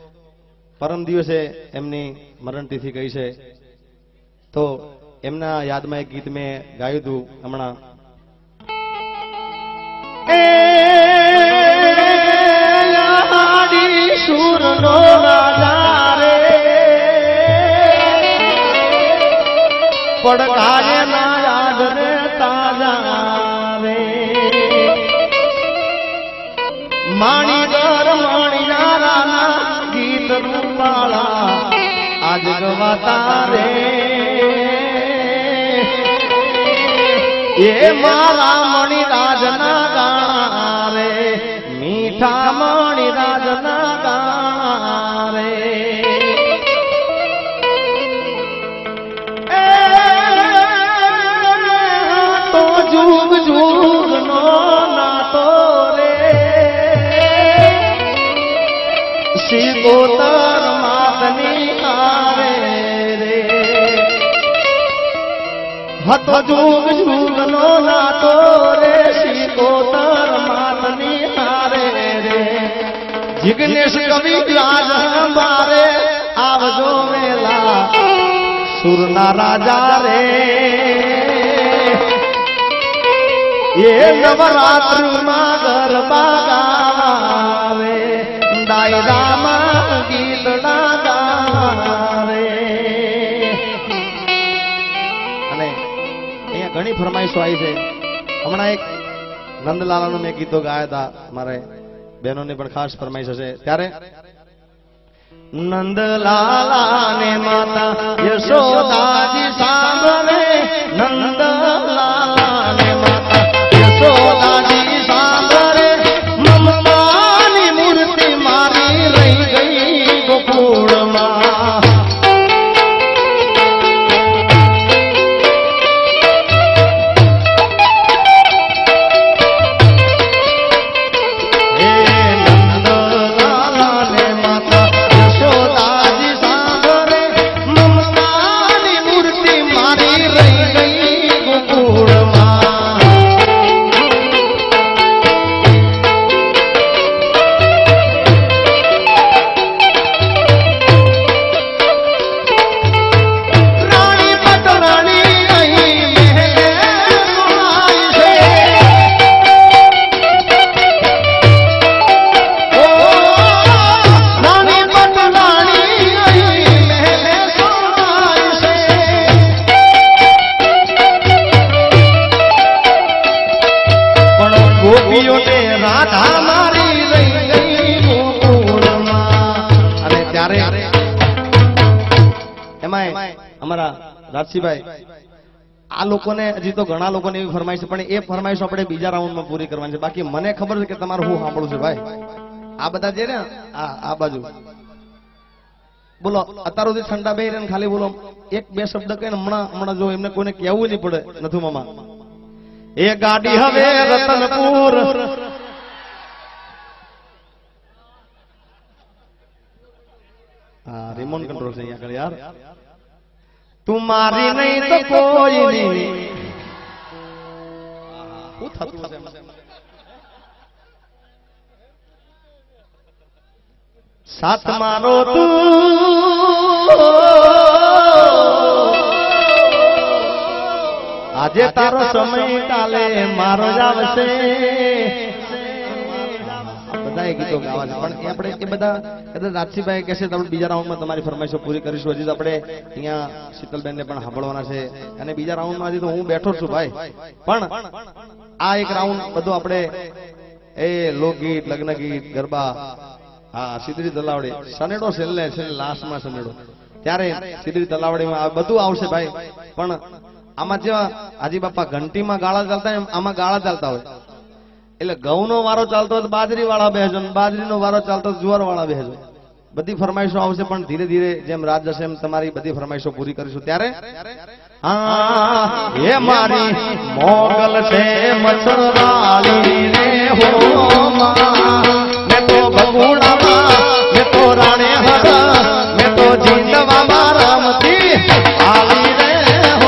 પરમ દિવસે એમની મરણ તિથિ ગઈ છે, તો એમના યાદમાં એક ગીત મેં ગાયું હતું હમણાં. સુરનો રાજા રે પડકારે ના યાદ રે તાજા રે માણીગર મણિયારા ગીત રૂપાળા આજ ગવાતા રે એ મારા મણિરાજ ના ગાણા રે મીઠા મણિરાજ ના ગાણા રે તો જુગ જુગ નો નાતો રે શિકોતર માતની આવે રે હતો જુગ જુગ નો નાતો રે શિકોતર માતની આવે રે જિગ્નેશ કવિ રાજ મારે આવજો વેલા સુરના રાજા રે એ નવરાત્રિમાં ગરબા ગાવે દાયરામાં ગીતડા ગાવે. અને અહીંયા ઘણી ફરમાઈશો આવી છે. હમણાં એક નંદલાલાનું મેં ગીતો ગાયા હતા, મારે બહેનોની પણ ખાસ ફરમાઈશ હશે. ત્યારે નંદલાલા ને માતા યશોદાજી સાંભળે નંદલાલા ને માતા યશોદાજી સાંભળે મમતાની મૂર્તિ મારી રહી ગઈ ગોકુળમાં. રાધા મારી રહી ગઈ ગોકુળમાં. અને ત્યારે એમાં અમારા રાજસીભાઈ આ લોકોને હજી તો ઘણા લોકોને એવી ફરમાઈશ છે, પણ એ ફરમાઈશ આપણે બીજા રાઉન્ડમાં પૂરી કરવાની છે. બાકી મને ખબર છે કે તમારું હું સાંભળું છે ભાઈ. આ બધા જે ને આ આ બાજુ બોલો અત્યાર સુધી ઠંડા બે રહીને ખાલી બોલો એક બે શબ્દ કહીને હમણાં હમણાં જો એમને કોઈને કહેવું નહીં પડે. નથુ મામા એ ગાડી હવે રતનપુર હા રિમોટ કંટ્રોલ છે અહીંયા આગળ યાર. તું મારી નહીં તો કોઈ નહીં. શું થતું છે સાથ મારો તું આજે તારો સમય કાલે મારો જ આવશે. બધા ગીતો ગાવા છે પણ એ આપણે એ બધા કદાચ રાજસીભાઈ કહેશે તો આપણે બીજા રાઉન્ડમાં તમારી ફરમાઈશો પૂરી કરીશું. હજી તો આપણે અહીંયા શીતલબેનને પણ સાંભળવાના છે અને બીજા રાઉન્ડમાં હજી તો હું બેઠો છું ભાઈ. પણ આ એક રાઉન્ડ બધું આપણે એ લોકગીત લગ્ન ગીત ગરબા હા સિદ્રી તલાવડી સનેડો છેલ્લે છેલ્લે લાસ્ટમાં સનેડો ત્યારે સિદ્રી તલાવડીમાં આ બધું આવશે ભાઈ. પણ આમાં જેવા હાજી બાપા ઘંટીમાં ગાળા ચાલતા હોય આમાં ગાળા ચાલતા હોય એટલે ઘઉંનો વારો ચાલતો હોય બાજરી વાળા બેસજો, બાજરીનો વારો ચાલતો જુવાર વાળા બેસજો. બધી ફરમાઈશો આવશે પણ ધીરે ધીરે જેમ રાત જશે એમ તમારી બધી ફરમાઈશો પૂરી કરીશું. ત્યારે હા એ મારી મોગલ છે મચ્છરાળી રે હો મેં તો બગુડામાં મેં તો રાણે હર મેં તો જીંદવામાં રામથી આલી રે હો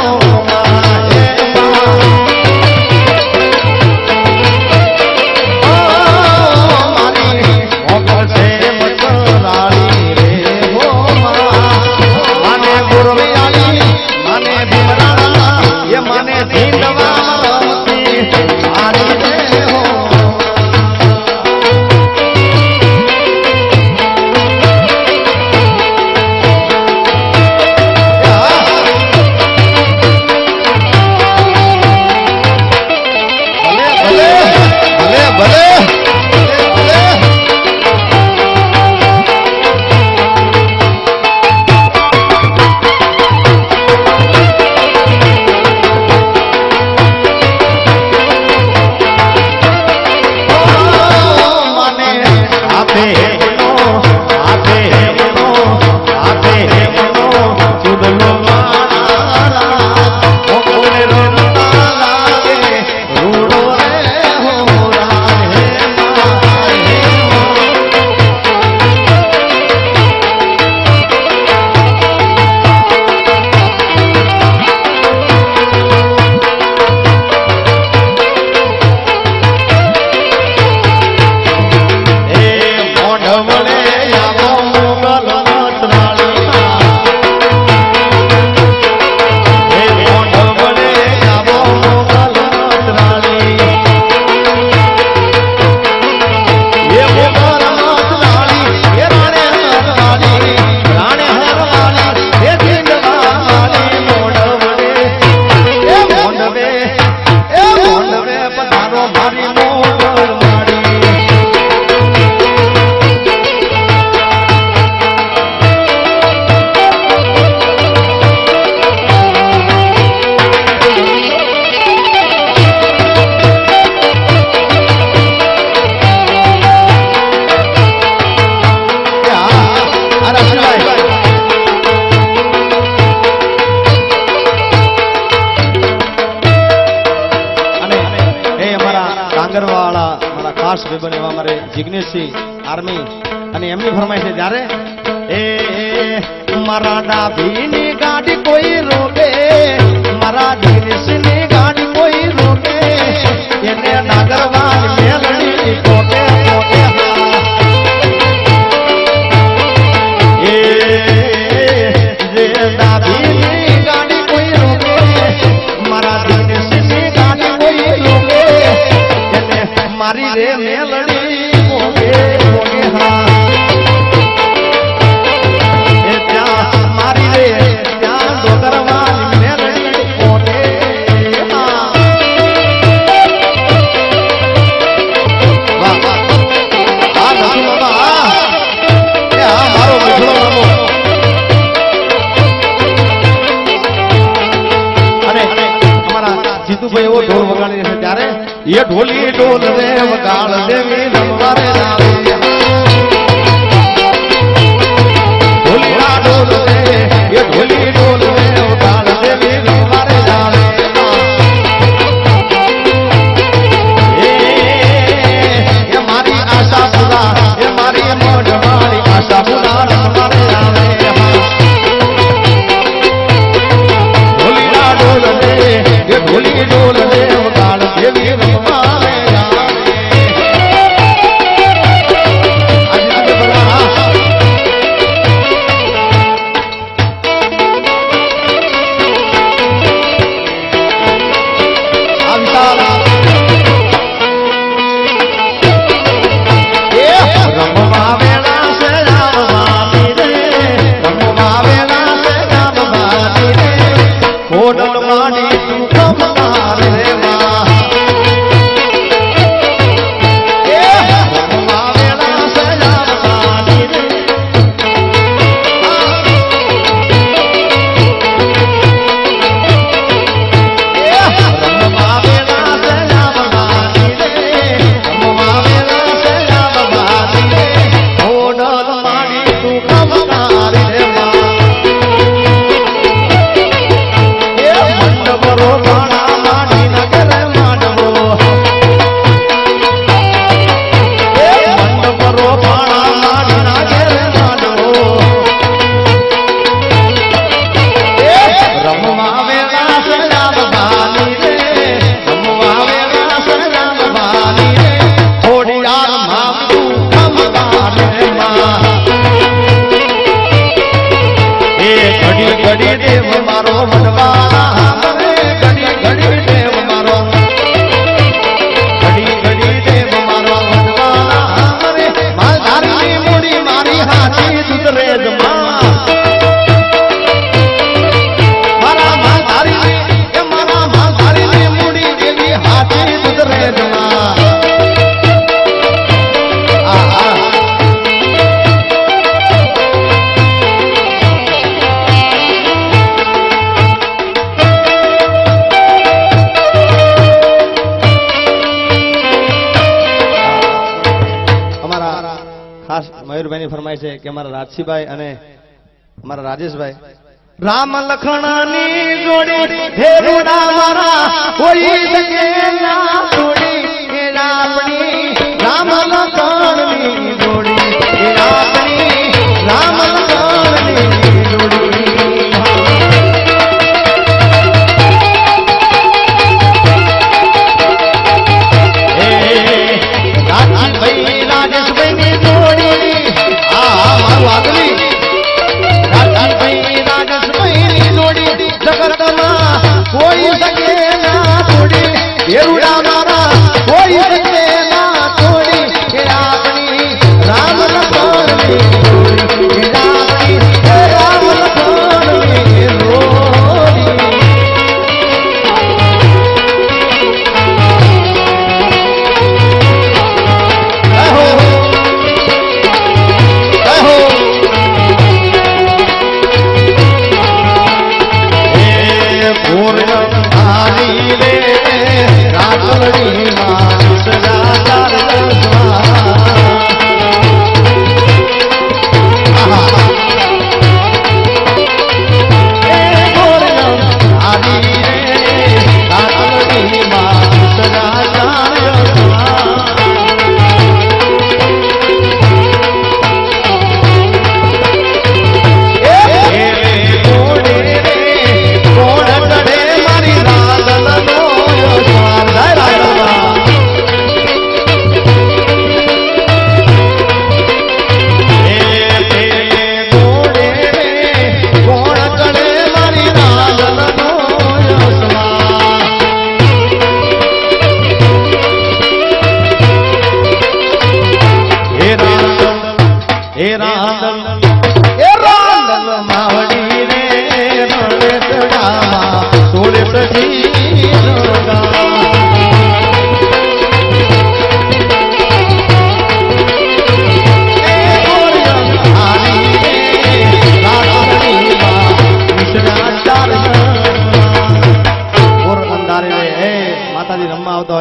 જિગ્નેશસિંહ આર્મી અને એમની ફરમાઈ છે જ્યારે એ મારા ડાભીની ગાડી કોઈ રોકે મારા જિગ્નેશની ગાડી કોઈ રોકે એને નાગરવાન મેલડી કોટે કોટે એ જે ડાભીની ગાડી કોઈ રોકે મારા જિગ્નેશની ગાડી કોઈ રોકે એને મારી રે મેલડી વાહ ये ढोली डोल रे वगाड़ देवी रमवारे लावे ढोली ना डोल रे ये ढोली डोल रे वगाड़ देवी रमवारे लावे ये मारी आशा पूरा ये मारी मोड़ मारी आशा पूरा रमवारे लावे ढोली ना डोल रे ये ढोली डोल रे वगाड़ देवी रमवारे મયુરભાઈની ફરમાઈ છે કે અમારા રાજસીભાઈ અને અમારા રાજેશભાઈ રામ લખણાની જોડી હે રૂડા મારા કોઈ શકે ના જોડી હે આપણી રામ લખણની જોડી હે આપણી રામ લખણની જોડી હે રાજભાઈ રાજેશભાઈની જોડી વાદળી રાજભાઈ રાજભાઈ જોડી જગતમાં કોઈ શકે ના થોડી એરુડા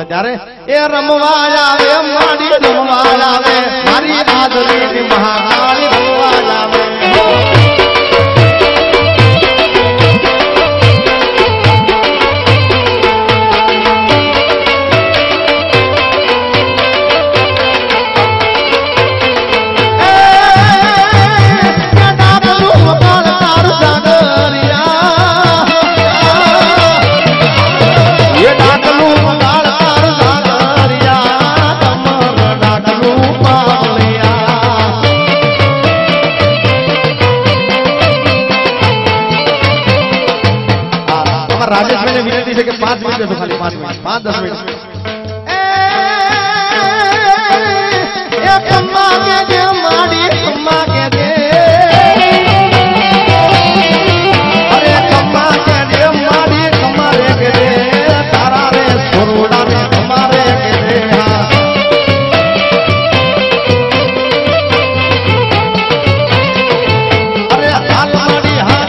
મળે ત્યારે એ રમવા આવે મારી રમવા આવે મારી આદરી મહાકાળી રમવા આવે राजेश मैंने विनती है कि पांच मिनट दो खाली पांच मिनट पांच दस मिनट कम्मा के दे माड़ी कम्मा के दे अरे कम्मा के दे माड़ी कम्मा रे के दे तारा रे सोरुड़ा रे कम्मा रे के दे अरे हाल माड़ी हाल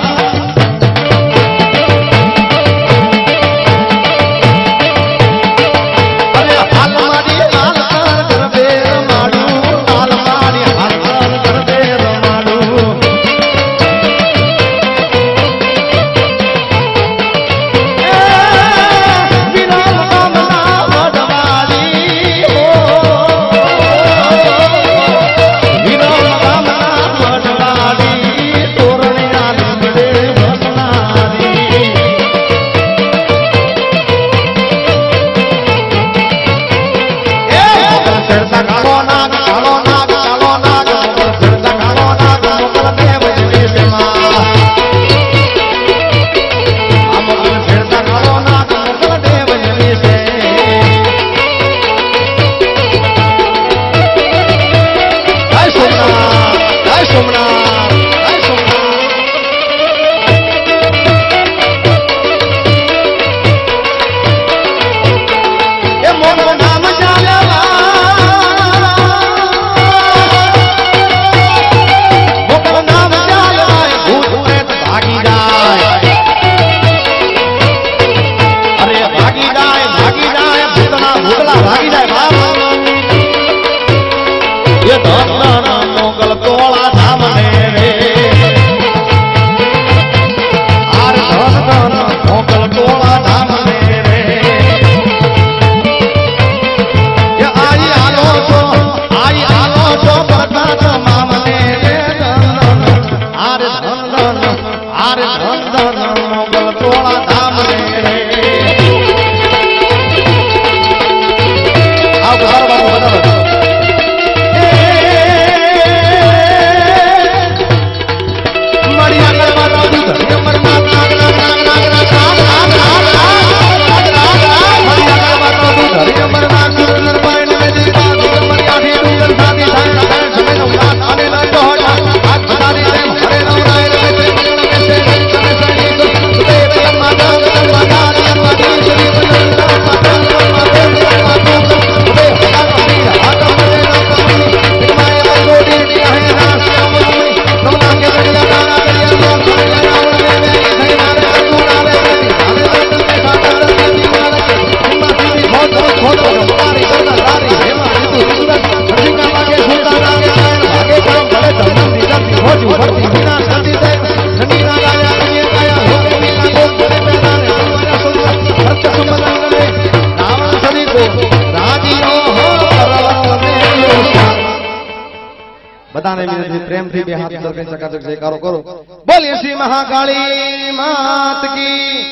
प्रेम थी हाथ करके चकाचक जयकारो करो। बोलिए श्री महाकाली मात की,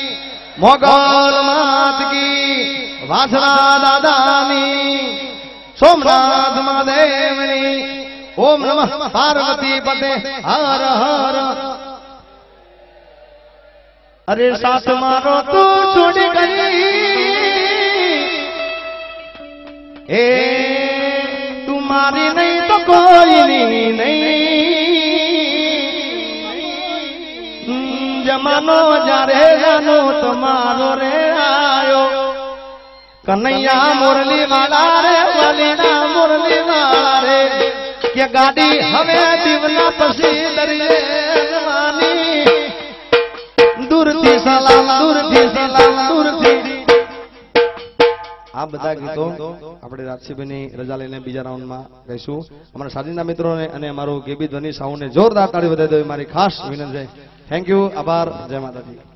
मोगल मात की, वासना दादानी, सोमनाथ महादेवनी। ओम नमः पार्वती पते हर हर। अरे साथ मारो तू छूट गई, ए तुम्हारी नहीं तो कोई नहीं, नहीं। जमानो जारे जानो तुम्हारो रे आयो, कन्हैया मुरली वाला रे, वालीना मुरली वाला रे। ये गाड़ी हमें दीवना पसी दरिए जवानी, दूर थी सलाम, दूर थी सलाम, दूर थी। આ બધા ગીતો આપણે રાજસીભાઈની રજા લઈને બીજા રાઉન્ડમાં ગાઈશું. અમારા સાધીના મિત્રોને અને અમારું ગેબી ધ્વનિ સાઉન્ડને જોરદાર તાળી વધાવી દો મારી ખાસ વિનંતી છે. થેન્ક યુ, આભાર, જય માતાજી.